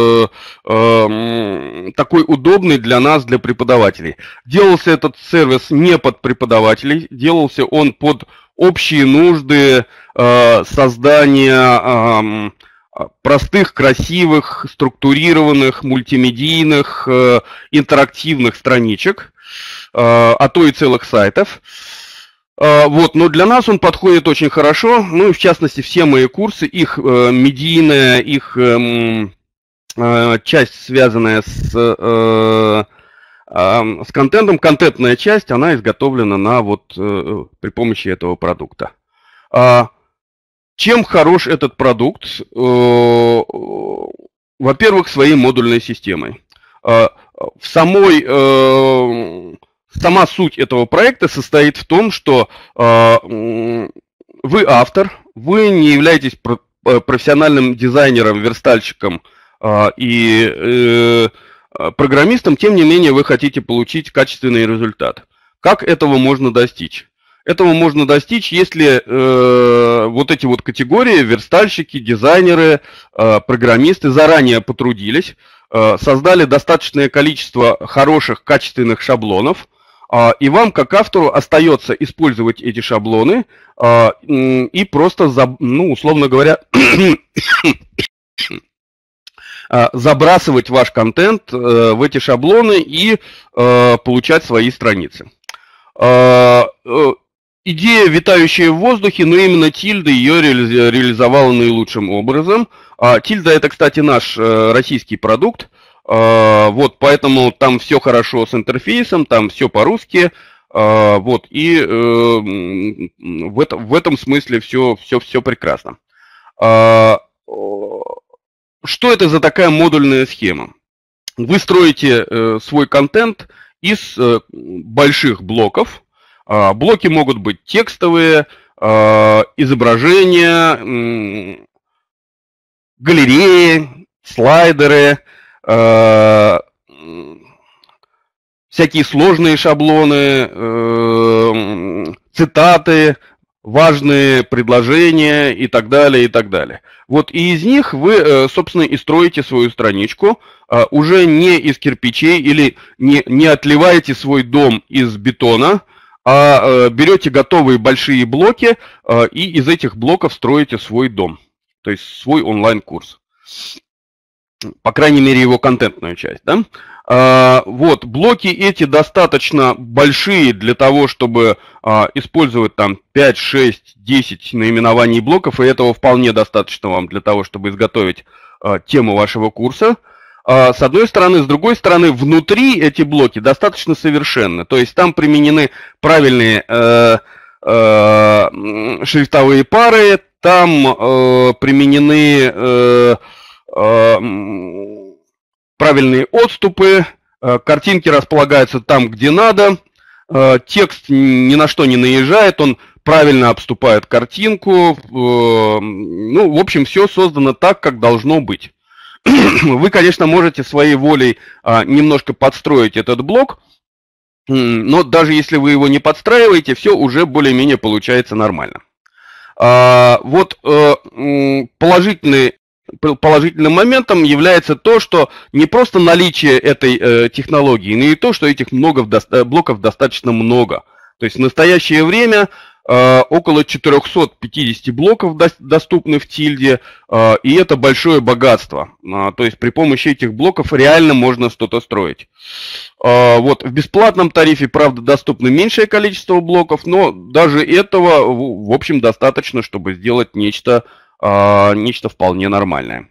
удобный для нас, для преподавателей? Делался этот сервис не под преподавателей, делался он под общие нужды создания простых, красивых, структурированных, мультимедийных, интерактивных страничек, а то и целых сайтов. Вот, но для нас он подходит очень хорошо, ну и в частности все мои курсы, их медийная, их часть, связанная с контентом, контентная часть, она изготовлена при помощи этого продукта. Чем хорош этот продукт? Во-первых, своей модульной системой. Сама суть этого проекта состоит в том, что вы автор, вы не являетесь профессиональным дизайнером, верстальщиком и программистом, тем не менее вы хотите получить качественный результат. Как этого можно достичь? Этого можно достичь, если вот эти вот категории, верстальщики, дизайнеры, программисты заранее потрудились, создали достаточное количество хороших, качественных шаблонов, и вам, как автору, остается использовать эти шаблоны и просто, условно говоря, забрасывать ваш контент в эти шаблоны и получать свои страницы. Идея, витающая в воздухе, но именно Тильда ее реализовала наилучшим образом. Тильда — это, кстати, наш российский продукт. Вот, поэтому там все хорошо с интерфейсом, там все по-русски. Вот, и в этом смысле все прекрасно. Что это за такая модульная схема? Вы строите свой контент из больших блоков. Блоки могут быть текстовые, изображения, галереи, слайдеры, всякие сложные шаблоны, цитаты, важные предложения и так далее, и так далее. Вот и из них вы, собственно, и строите свою страничку, уже не из кирпичей или не отливаете свой дом из бетона, а берете готовые большие блоки и из этих блоков строите свой дом, то есть свой онлайн-курс. По крайней мере, его контентную часть, да? Вот, блоки эти достаточно большие для того, чтобы использовать там 5, 6, 10 наименований блоков, и этого вполне достаточно вам для того, чтобы изготовить тему вашего курса. С одной стороны, с другой стороны, внутри эти блоки достаточно совершенны, то есть там применены правильные шрифтовые пары, там применены правильные отступы, картинки располагаются там, где надо, текст ни на что не наезжает, он правильно обступает картинку, ну, в общем, все создано так, как должно быть. Вы, конечно, можете своей волей немножко подстроить этот блок, но даже если вы его не подстраиваете, все уже более-менее получается нормально. Вот положительным моментом является то, что не просто наличие этой технологии, но и то, что этих блоков достаточно много. То есть в настоящее время около 450 блоков доступны в Тильде, и это большое богатство. То есть при помощи этих блоков реально можно что-то строить. Вот, в бесплатном тарифе, правда, доступно меньшее количество блоков, но даже этого, в общем, достаточно, чтобы сделать нечто вполне нормальное.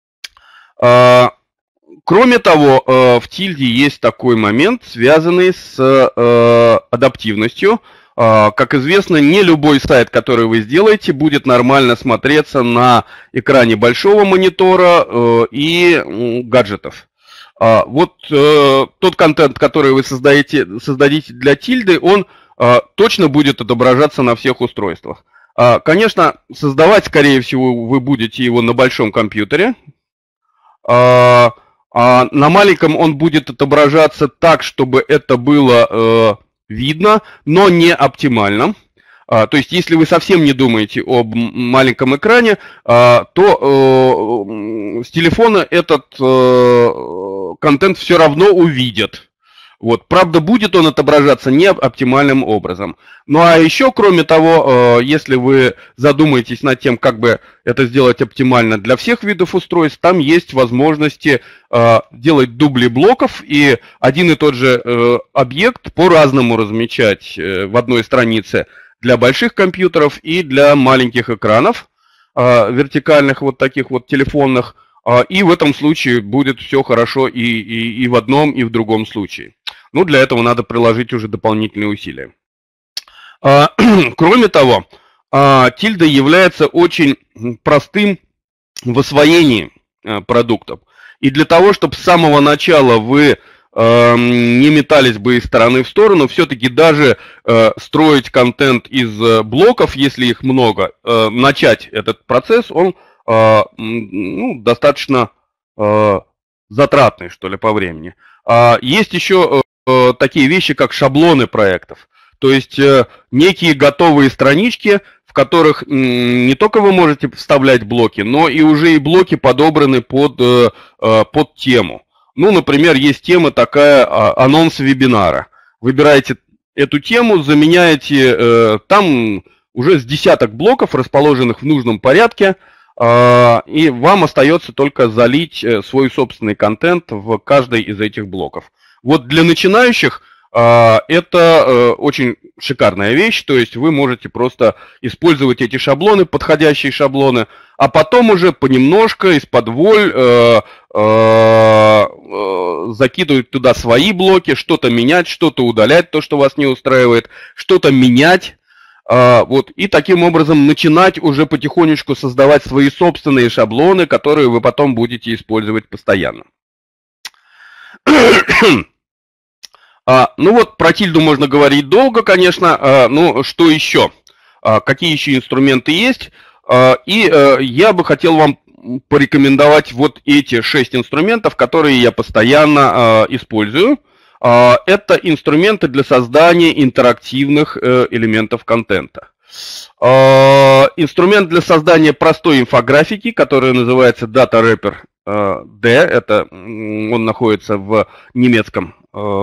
Кроме того, в Тильде есть такой момент, связанный с адаптивностью. Как известно, не любой сайт, который вы сделаете, будет нормально смотреться на экране большого монитора и гаджетов. Вот тот контент, который вы создадите для Тильды, он точно будет отображаться на всех устройствах. Конечно, создавать, скорее всего, вы будете его на большом компьютере. На маленьком он будет отображаться так, чтобы это было видно, но не оптимально. То есть, если вы совсем не думаете об маленьком экране, то с телефона этот контент все равно увидят. Вот. Правда, будет он отображаться не оптимальным образом. Ну а еще, кроме того, если вы задумаетесь над тем, как бы это сделать оптимально для всех видов устройств, там есть возможности делать дубли блоков и один и тот же объект по-разному размечать в одной странице для больших компьютеров и для маленьких экранов, вертикальных вот таких вот телефонных. И в этом случае будет все хорошо и в одном, и в другом случае. Ну, для этого надо приложить уже дополнительные усилия. Кроме того, Тильда является очень простым в освоении продуктов. И для того, чтобы с самого начала вы не метались бы из стороны в сторону, все-таки даже строить контент из блоков, если их много, начать этот процесс, он ну, достаточно затратный, что ли, по времени. Есть еще такие вещи, как шаблоны проектов. То есть некие готовые странички, в которых не только вы можете вставлять блоки, но и уже и блоки подобраны под тему. Ну, например, есть тема такая, анонс вебинара. Выбираете эту тему, заменяете, там уже с десяток блоков, расположенных в нужном порядке, и вам остается только залить свой собственный контент в каждый из этих блоков. Вот для начинающих это очень шикарная вещь, то есть вы можете просто использовать эти шаблоны, подходящие шаблоны, а потом уже понемножку из-под-воль закидывать туда свои блоки, что-то менять, что-то удалять, то, что вас не устраивает, что-то менять. Вот, и таким образом начинать уже потихонечку создавать свои собственные шаблоны, которые вы потом будете использовать постоянно. Ну вот, про тильду можно говорить долго, конечно, но что еще? Какие еще инструменты есть? И я бы хотел вам порекомендовать вот эти 6 инструментов, которые я постоянно использую. Это инструменты для создания интерактивных элементов контента. Инструмент для создания простой инфографики, который называется Data Wrapper D. Это он находится в немецком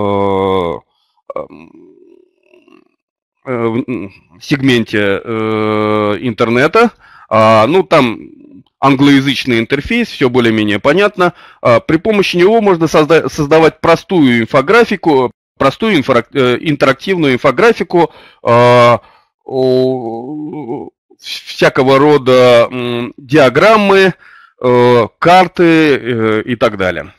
сегменте интернета. Ну, там англоязычный интерфейс, все более-менее понятно. При помощи него можно создавать простую инфографику, простую интерактивную инфографику всякого рода диаграммы, карты и так далее.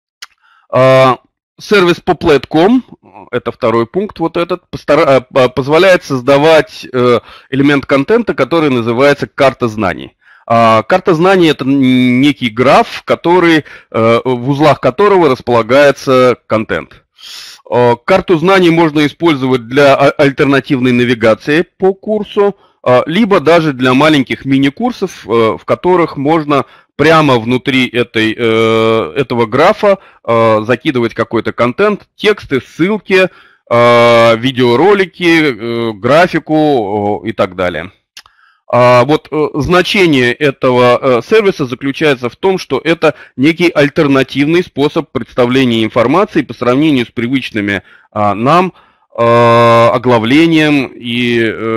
Сервис Poplet.com, это второй пункт, вот этот, позволяет создавать элемент контента, который называется карта знаний. Карта знаний – это некий граф, в узлах которого располагается контент. Карту знаний можно использовать для альтернативной навигации по курсу, либо даже для маленьких мини-курсов, в которых можно прямо внутри этого графа закидывать какой-то контент, тексты, ссылки, видеоролики, графику и так далее. Вот значение этого сервиса заключается в том, что это некий альтернативный способ представления информации по сравнению с привычными нам оглавлением и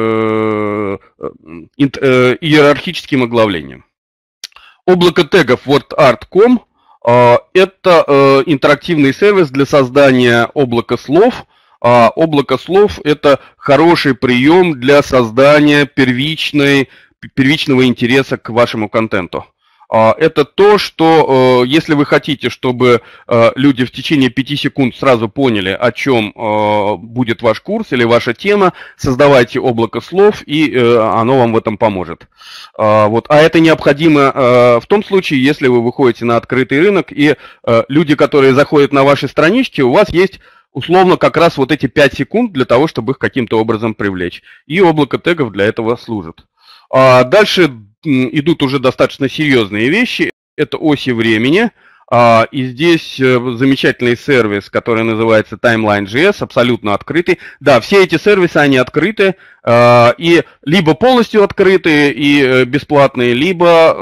иерархическим оглавлением. Облако тегов WordArt.com – это интерактивный сервис для создания облака слов. Облако слов – это хороший прием для создания первичного интереса к вашему контенту. Это то, что если вы хотите, чтобы люди в течение 5 секунд сразу поняли, о чем будет ваш курс или ваша тема, создавайте облако слов, и оно вам в этом поможет. Вот. А это необходимо в том случае, если вы выходите на открытый рынок, и люди, которые заходят на ваши странички, у вас есть условно как раз вот эти 5 секунд для того, чтобы их каким-то образом привлечь. И облако тегов для этого служит. Дальше идут уже достаточно серьезные вещи. Это оси времени. И здесь замечательный сервис, который называется Timeline.js, абсолютно открытый. Да, все эти сервисы, они открыты. И либо полностью открытые и бесплатные, либо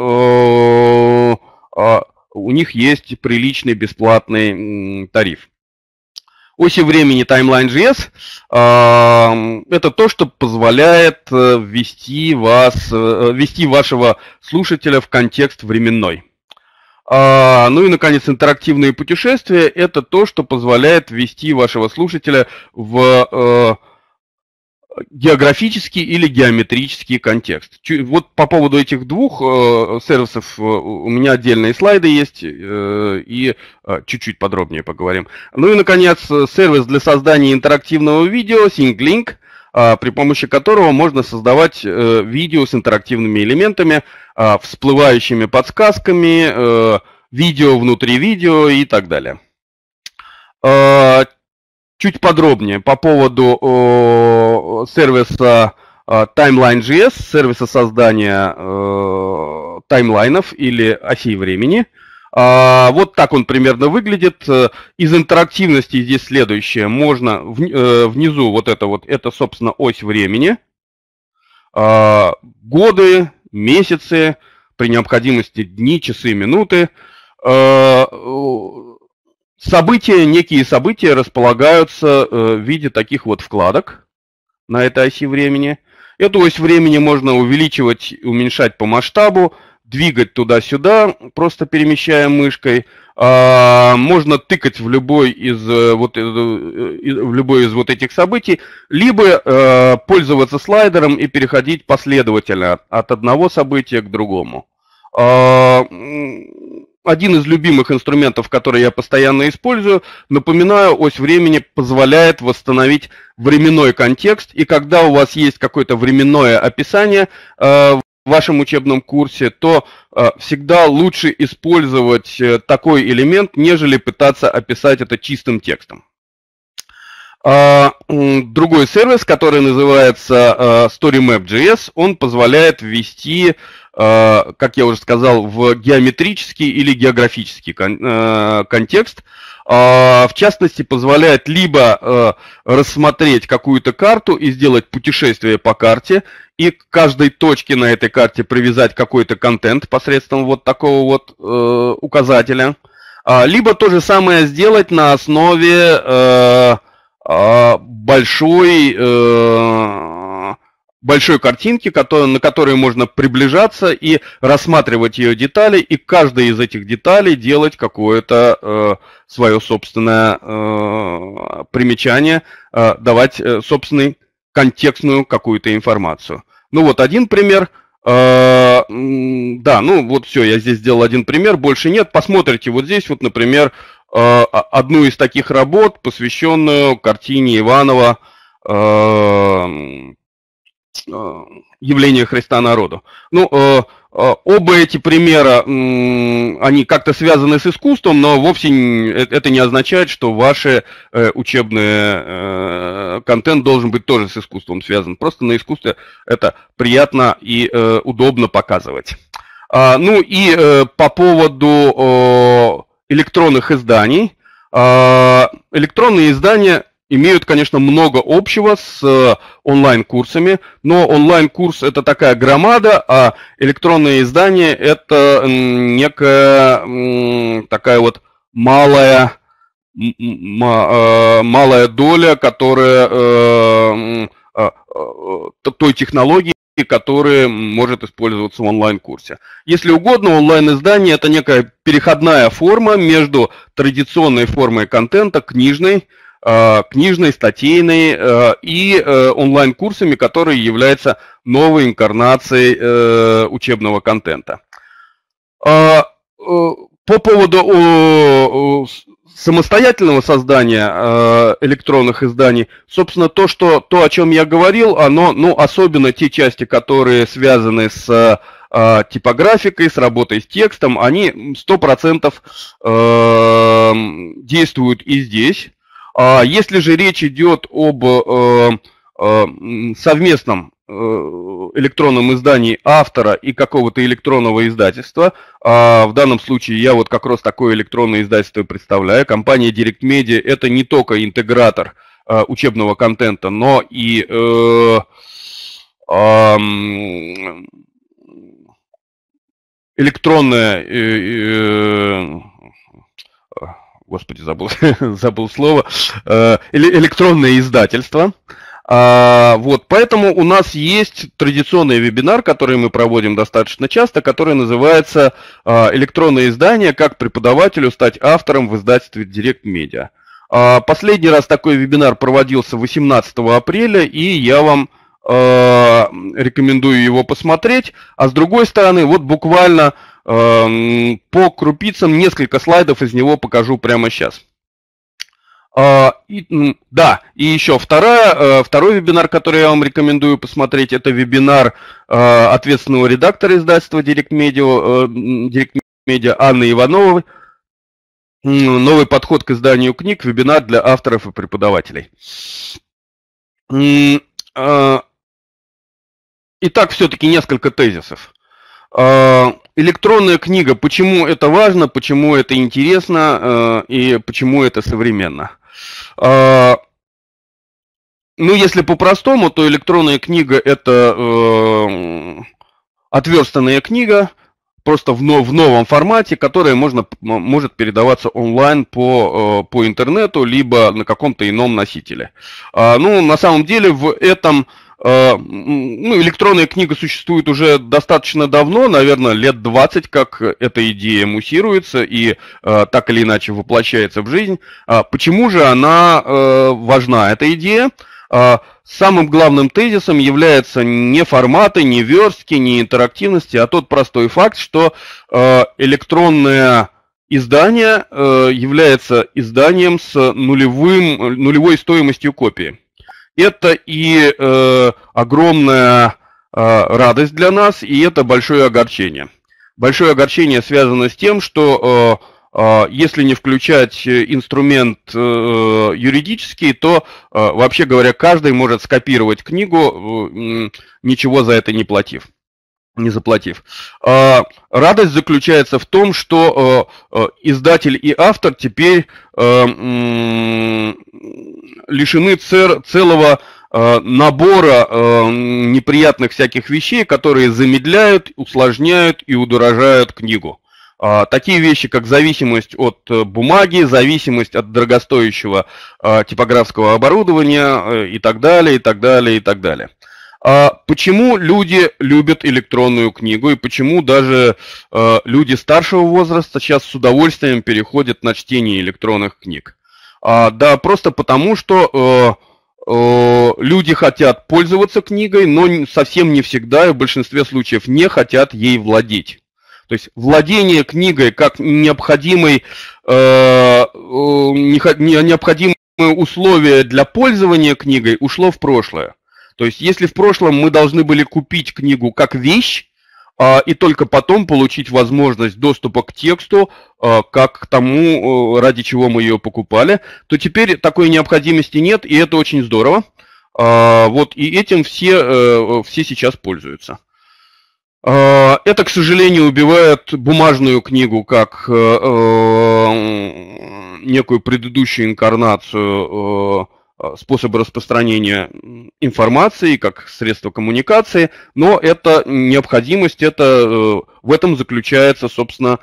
у них есть приличный бесплатный тариф. Оси времени Timeline.js это то, что позволяет ввести вашего слушателя в контекст временной. Ну и, наконец, интерактивные путешествия – это то, что позволяет ввести вашего слушателя в географический или геометрический контекст. Вот по поводу этих двух сервисов у меня отдельные слайды есть, и чуть-чуть подробнее поговорим. Ну и, наконец, сервис для создания интерактивного видео SyncLink, при помощи которого можно создавать видео с интерактивными элементами, всплывающими подсказками, видео внутри видео и так далее. Чуть подробнее по поводу сервиса Timeline.js, сервиса создания таймлайнов или осей времени. Вот так он примерно выглядит. Из интерактивности здесь следующее. Можно внизу вот, это, собственно, ось времени. Годы, месяцы, при необходимости дни, часы, минуты. События, некие события располагаются в виде таких вот вкладок на этой оси времени. Эту ось времени можно увеличивать, уменьшать по масштабу, двигать туда-сюда, просто перемещая мышкой. Можно тыкать в любой из вот этих событий, либо пользоваться слайдером и переходить последовательно от одного события к другому. Один из любимых инструментов, который я постоянно использую, напоминаю, ось времени позволяет восстановить временной контекст, и когда у вас есть какое-то временное описание в вашем учебном курсе, то всегда лучше использовать такой элемент, нежели пытаться описать это чистым текстом. Другой сервис, который называется StoryMap.js, он позволяет ввести, как я уже сказал, в геометрический или географический контекст. В частности, позволяет либо рассмотреть какую-то карту и сделать путешествие по карте, и к каждой точке на этой карте привязать какой-то контент посредством вот такого вот указателя, либо то же самое сделать на основе большой картинки, на которой можно приближаться и рассматривать ее детали, и к каждой из этих деталей делать какое-то свое собственное примечание, давать собственную контекстную какую-то информацию. Ну вот один пример. Да, ну вот все, я здесь сделал один пример, больше нет. Посмотрите вот здесь вот, например, одну из таких работ, посвященную картине Иванова «Явление Христа народу». Ну, оба эти примера, они как-то связаны с искусством, но вовсе это не означает, что ваш учебный контент должен быть тоже с искусством связан. Просто на искусстве это приятно и удобно показывать. Ну и по поводу электронных изданий. Электронные издания имеют, конечно, много общего с онлайн-курсами, но онлайн-курс – это такая громада, а электронные издания – это некая такая вот малая доля, которая той технологии, которая может использоваться в онлайн-курсе. Если угодно, онлайн-издание – это некая переходная форма между традиционной формой контента, книжной, статейной и онлайн-курсами, которые являются новой инкарнацией учебного контента. По поводу самостоятельного создания электронных изданий, собственно, то, о чем я говорил, оно, ну, особенно те части, которые связаны с типографикой, с работой с текстом, они 100% действуют и здесь. Если же речь идет об совместном электронном издании автора и какого-то электронного издательства, в данном случае я вот как раз такое электронное издательство представляю. Компания Direct Media – это не только интегратор учебного контента, но и электронное, господи, забыл слово, электронное издательство. Вот, поэтому у нас есть традиционный вебинар, который мы проводим достаточно часто, который называется «Электронное издание. Как преподавателю стать автором в издательстве Direct Media». Последний раз такой вебинар проводился 18 апреля, и я вам рекомендую его посмотреть. А с другой стороны, вот буквально по крупицам несколько слайдов из него покажу прямо сейчас. Да, и еще второй вебинар, который я вам рекомендую посмотреть, это вебинар ответственного редактора издательства Direct Media Анны Ивановой. Новый подход к изданию книг, вебинар для авторов и преподавателей. Итак, все-таки несколько тезисов. электронная книга, почему это важно, почему это интересно и почему это современно? Ну, если по-простому, то электронная книга – это отверстанная книга, просто в новом формате, которая может передаваться онлайн по интернету, либо на каком-то ином носителе. Ну, на самом деле, в этом электронная книга существует уже достаточно давно, наверное, лет 20, как эта идея муссируется и так или иначе воплощается в жизнь. Почему же она важна, эта идея? Самым главным тезисом является не форматы, не верстки, не интерактивности, а тот простой факт, что электронное издание является изданием с нулевой стоимостью копии. Это и огромная радость для нас, и это большое огорчение. Большое огорчение связано с тем, что если не включать инструмент юридический, то, вообще говоря, каждый может скопировать книгу, ничего за это не заплатив. Радость заключается в том, что издатель и автор теперь лишены целого набора неприятных всяких вещей, которые замедляют, усложняют и удорожают книгу. Такие вещи, как зависимость от бумаги, зависимость от дорогостоящего типографского оборудования и так далее, и так далее, и так далее. Почему люди любят электронную книгу и почему даже люди старшего возраста сейчас с удовольствием переходят на чтение электронных книг? Да просто потому, что люди хотят пользоваться книгой, но совсем не всегда и в большинстве случаев не хотят ей владеть. То есть владение книгой как необходимое условие для пользования книгой ушло в прошлое. То есть если в прошлом мы должны были купить книгу как вещь, и только потом получить возможность доступа к тексту, как к тому, ради чего мы ее покупали, то теперь такой необходимости нет, и это очень здорово. Вот, и этим все сейчас пользуются. Это, к сожалению, убивает бумажную книгу как некую предыдущую инкарнацию способа распространения информации, как средство коммуникации, но это необходимость, в этом заключается, собственно,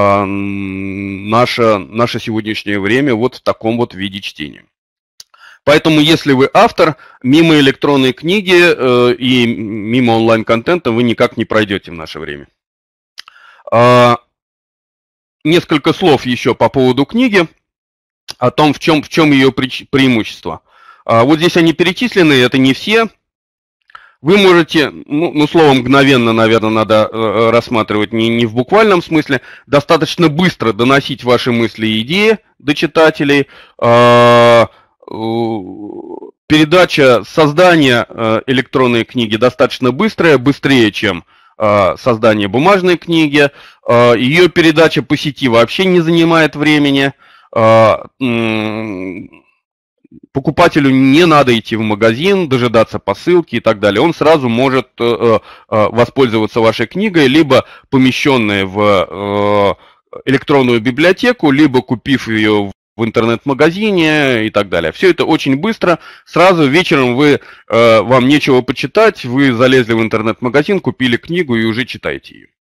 наше сегодняшнее время вот в таком вот виде чтения. Поэтому, если вы автор, мимо электронной книги и мимо онлайн-контента вы никак не пройдете в наше время. Несколько слов еще по поводу книги, о том, в чем ее преимущество. Вот здесь они перечислены, это не все. Вы можете, слово мгновенно, наверное, надо рассматривать не в буквальном смысле, достаточно быстро доносить ваши мысли и идеи до читателей. Передача, создание электронной книги достаточно быстрее, чем создание бумажной книги. Ее передача по сети вообще не занимает времени. Покупателю не надо идти в магазин, дожидаться посылки и так далее. Он сразу может воспользоваться вашей книгой, либо помещенной в электронную библиотеку, либо купив ее в интернет-магазине и так далее. Все это очень быстро. Сразу вечером вам нечего почитать, вы залезли в интернет-магазин, купили книгу и уже читаете ее.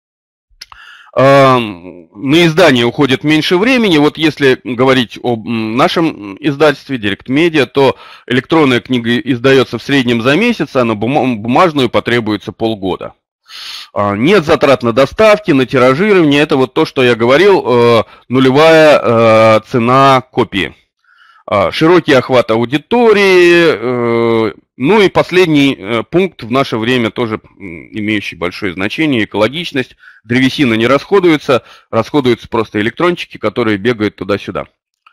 На издание уходит меньше времени. Вот если говорить об нашем издательстве Direct Media, то электронная книга издается в среднем за месяц, а на бумажную потребуется полгода. Нет затрат на доставки, на тиражирование. Это вот то, что я говорил, нулевая цена копии. Широкий охват аудитории. Ну и последний пункт в наше время тоже имеющий большое значение — экологичность. Древесина не расходуется, расходуются просто электрончики, которые бегают туда-сюда.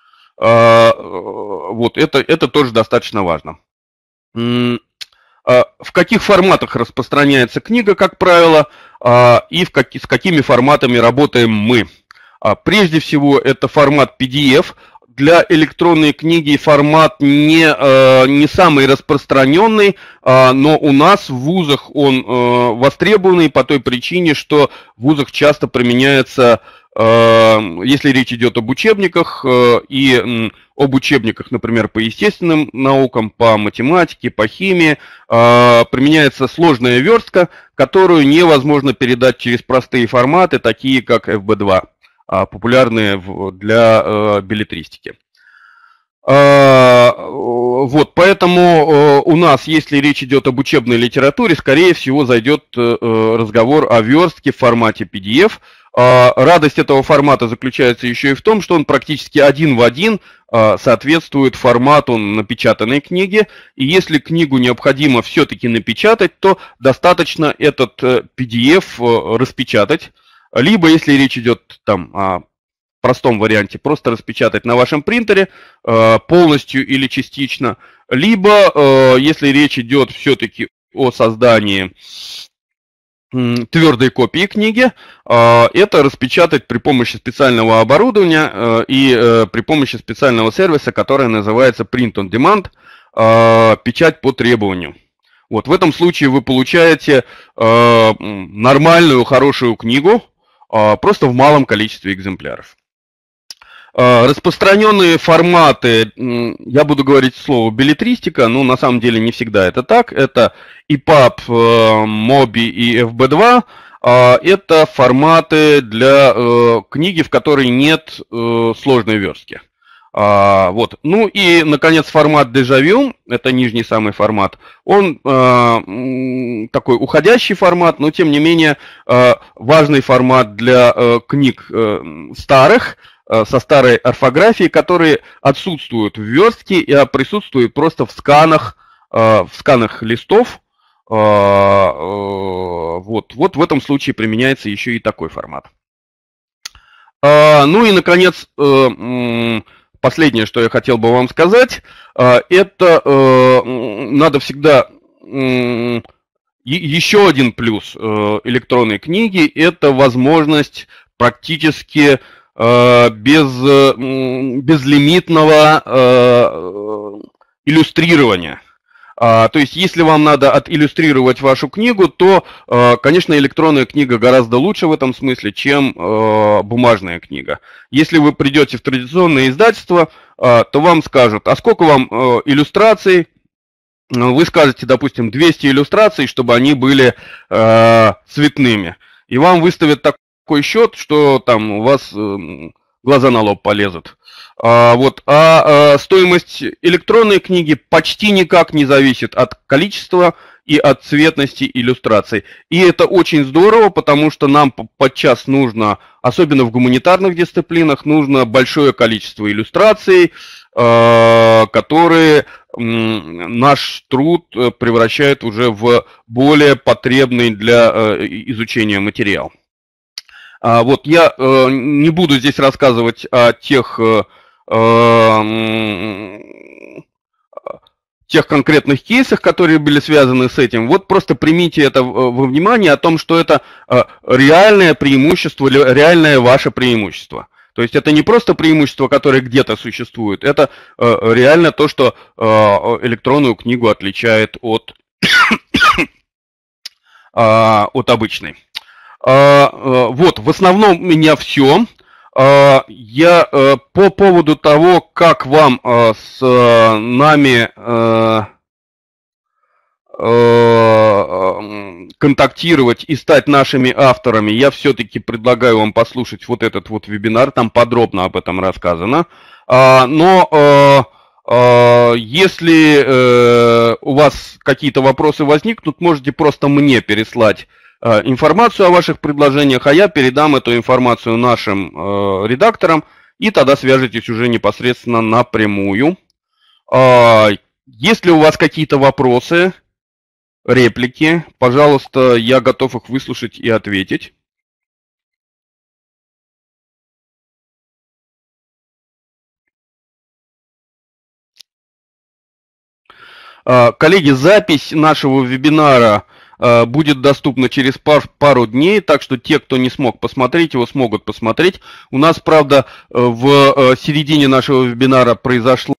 Вот это тоже достаточно важно. В каких форматах распространяется книга, как правило, и с какими форматами работаем мы? Прежде всего, это формат PDF. для электронной книги формат не самый распространенный, но у нас в вузах он востребованный по той причине, что в вузах часто применяется, если речь идет об учебниках и об учебниках, например, по естественным наукам, по математике, по химии, применяется сложная верстка, которую невозможно передать через простые форматы, такие как FB2, популярные для беллетристики. Вот, поэтому у нас, если речь идет об учебной литературе, скорее всего зайдет разговор о верстке в формате PDF. Радость этого формата заключается еще и в том, что он практически один в один соответствует формату напечатанной книги. И если книгу необходимо все-таки напечатать, то достаточно этот PDF распечатать. Либо, если речь идет там о простом варианте, просто распечатать на вашем принтере полностью или частично. Либо, если речь идет все-таки о создании твердой копии книги, это распечатать при помощи специального оборудования и при помощи специального сервиса, который называется Print on Demand, печать по требованию. Вот, в этом случае вы получаете нормальную, хорошую книгу, просто в малом количестве экземпляров. Распространенные форматы, я буду говорить слово беллетристика, но на самом деле не всегда это так. Это EPUB, MOBI и FB2. Это форматы для книги, в которой нет сложной верстки. Вот. Ну и, наконец, формат Déjà Vu, это нижний самый формат, он такой уходящий формат, но тем не менее важный формат для книг старых, со старой орфографией, которые отсутствуют в верстке, а присутствуют просто в сканах листов. Вот в этом случае применяется еще и такой формат. Ну и, наконец, последнее, что я хотел бы вам сказать, это надо всегда... Еще один плюс электронной книги – это возможность практически безлимитного иллюстрирования. То есть, если вам надо отиллюстрировать вашу книгу, то, конечно, электронная книга гораздо лучше в этом смысле, чем бумажная книга. Если вы придете в традиционное издательство, то вам скажут, а сколько вам иллюстраций? Вы скажете, допустим, 200 иллюстраций, чтобы они были цветными. И вам выставят такой счет, что там у вас глаза на лоб полезут. Стоимость электронной книги почти никак не зависит от количества и от цветности иллюстраций. И это очень здорово, потому что нам подчас нужно, особенно в гуманитарных дисциплинах, нужно большое количество иллюстраций, которые наш труд превращают уже в более потребный для изучения материал. Вот я не буду здесь рассказывать о тех конкретных кейсах, которые были связаны с этим. Вот просто примите это во внимание о том, что это реальное преимущество, реальное ваше преимущество. То есть это не просто преимущество, которое где-то существует, это реально то, что электронную книгу отличает от обычной. Вот, в основном у меня все. Я по поводу того, как вам с нами контактировать и стать нашими авторами, я все-таки предлагаю вам послушать вот этот вот вебинар, там подробно об этом рассказано. Но если у вас какие-то вопросы возникнут, можете просто мне переслать информацию о ваших предложениях, а я передам эту информацию нашим редакторам, и тогда свяжетесь уже непосредственно напрямую. Если у вас какие-то вопросы, реплики, пожалуйста, я готов их выслушать и ответить. Коллеги, запись нашего вебинара будет доступно через пару дней, так что те, кто не смог посмотреть его, смогут посмотреть. У нас, правда, в середине нашего вебинара произошел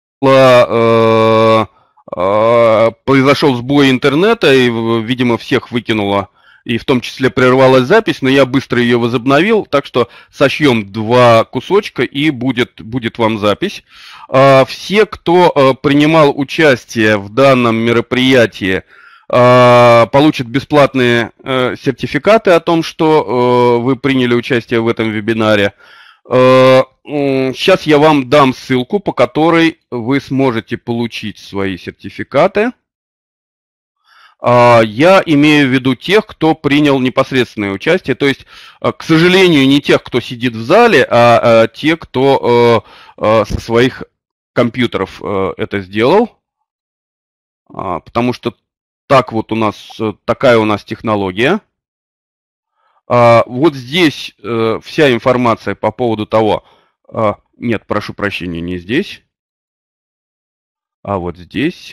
сбой интернета, и, видимо, всех выкинуло, и в том числе прервалась запись, но я быстро ее возобновил, так что сошьем 2 кусочка, и будет вам запись. Все, кто принимал участие в данном мероприятии, получат бесплатные сертификаты о том, что вы приняли участие в этом вебинаре. Сейчас я вам дам ссылку, по которой вы сможете получить свои сертификаты. Я имею в виду тех, кто принял непосредственное участие, то есть, к сожалению, не тех, кто сидит в зале, а те, кто со своих компьютеров это сделал, потому что такая у нас технология. Вот здесь вся информация по поводу того, нет, прошу прощения, не здесь, а вот здесь.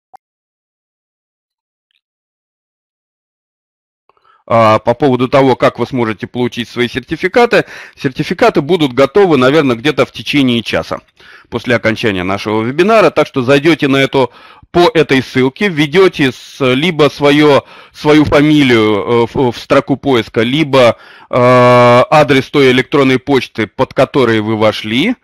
По поводу того, как вы сможете получить свои сертификаты. Сертификаты будут готовы, наверное, где-то в течение часа после окончания нашего вебинара. Так что зайдете по этой ссылке, введете либо свою фамилию в строку поиска, либо адрес той электронной почты, под которой вы вошли,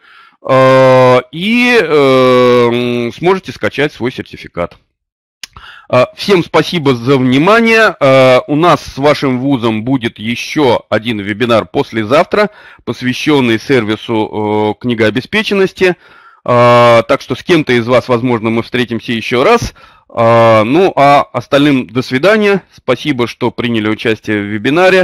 и сможете скачать свой сертификат. Всем спасибо за внимание. У нас с вашим вузом будет еще один вебинар послезавтра, посвященный сервису книгообеспеченности. Так что с кем-то из вас, возможно, мы встретимся еще раз. Ну, а остальным до свидания. Спасибо, что приняли участие в вебинаре.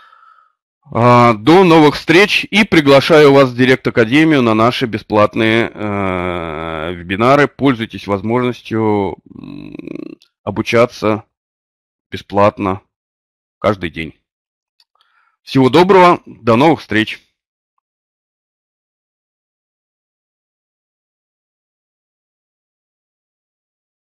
До новых встреч, и приглашаю вас в Директ Академию на наши бесплатные вебинары. Пользуйтесь возможностью обучаться бесплатно каждый день. Всего доброго, до новых встреч!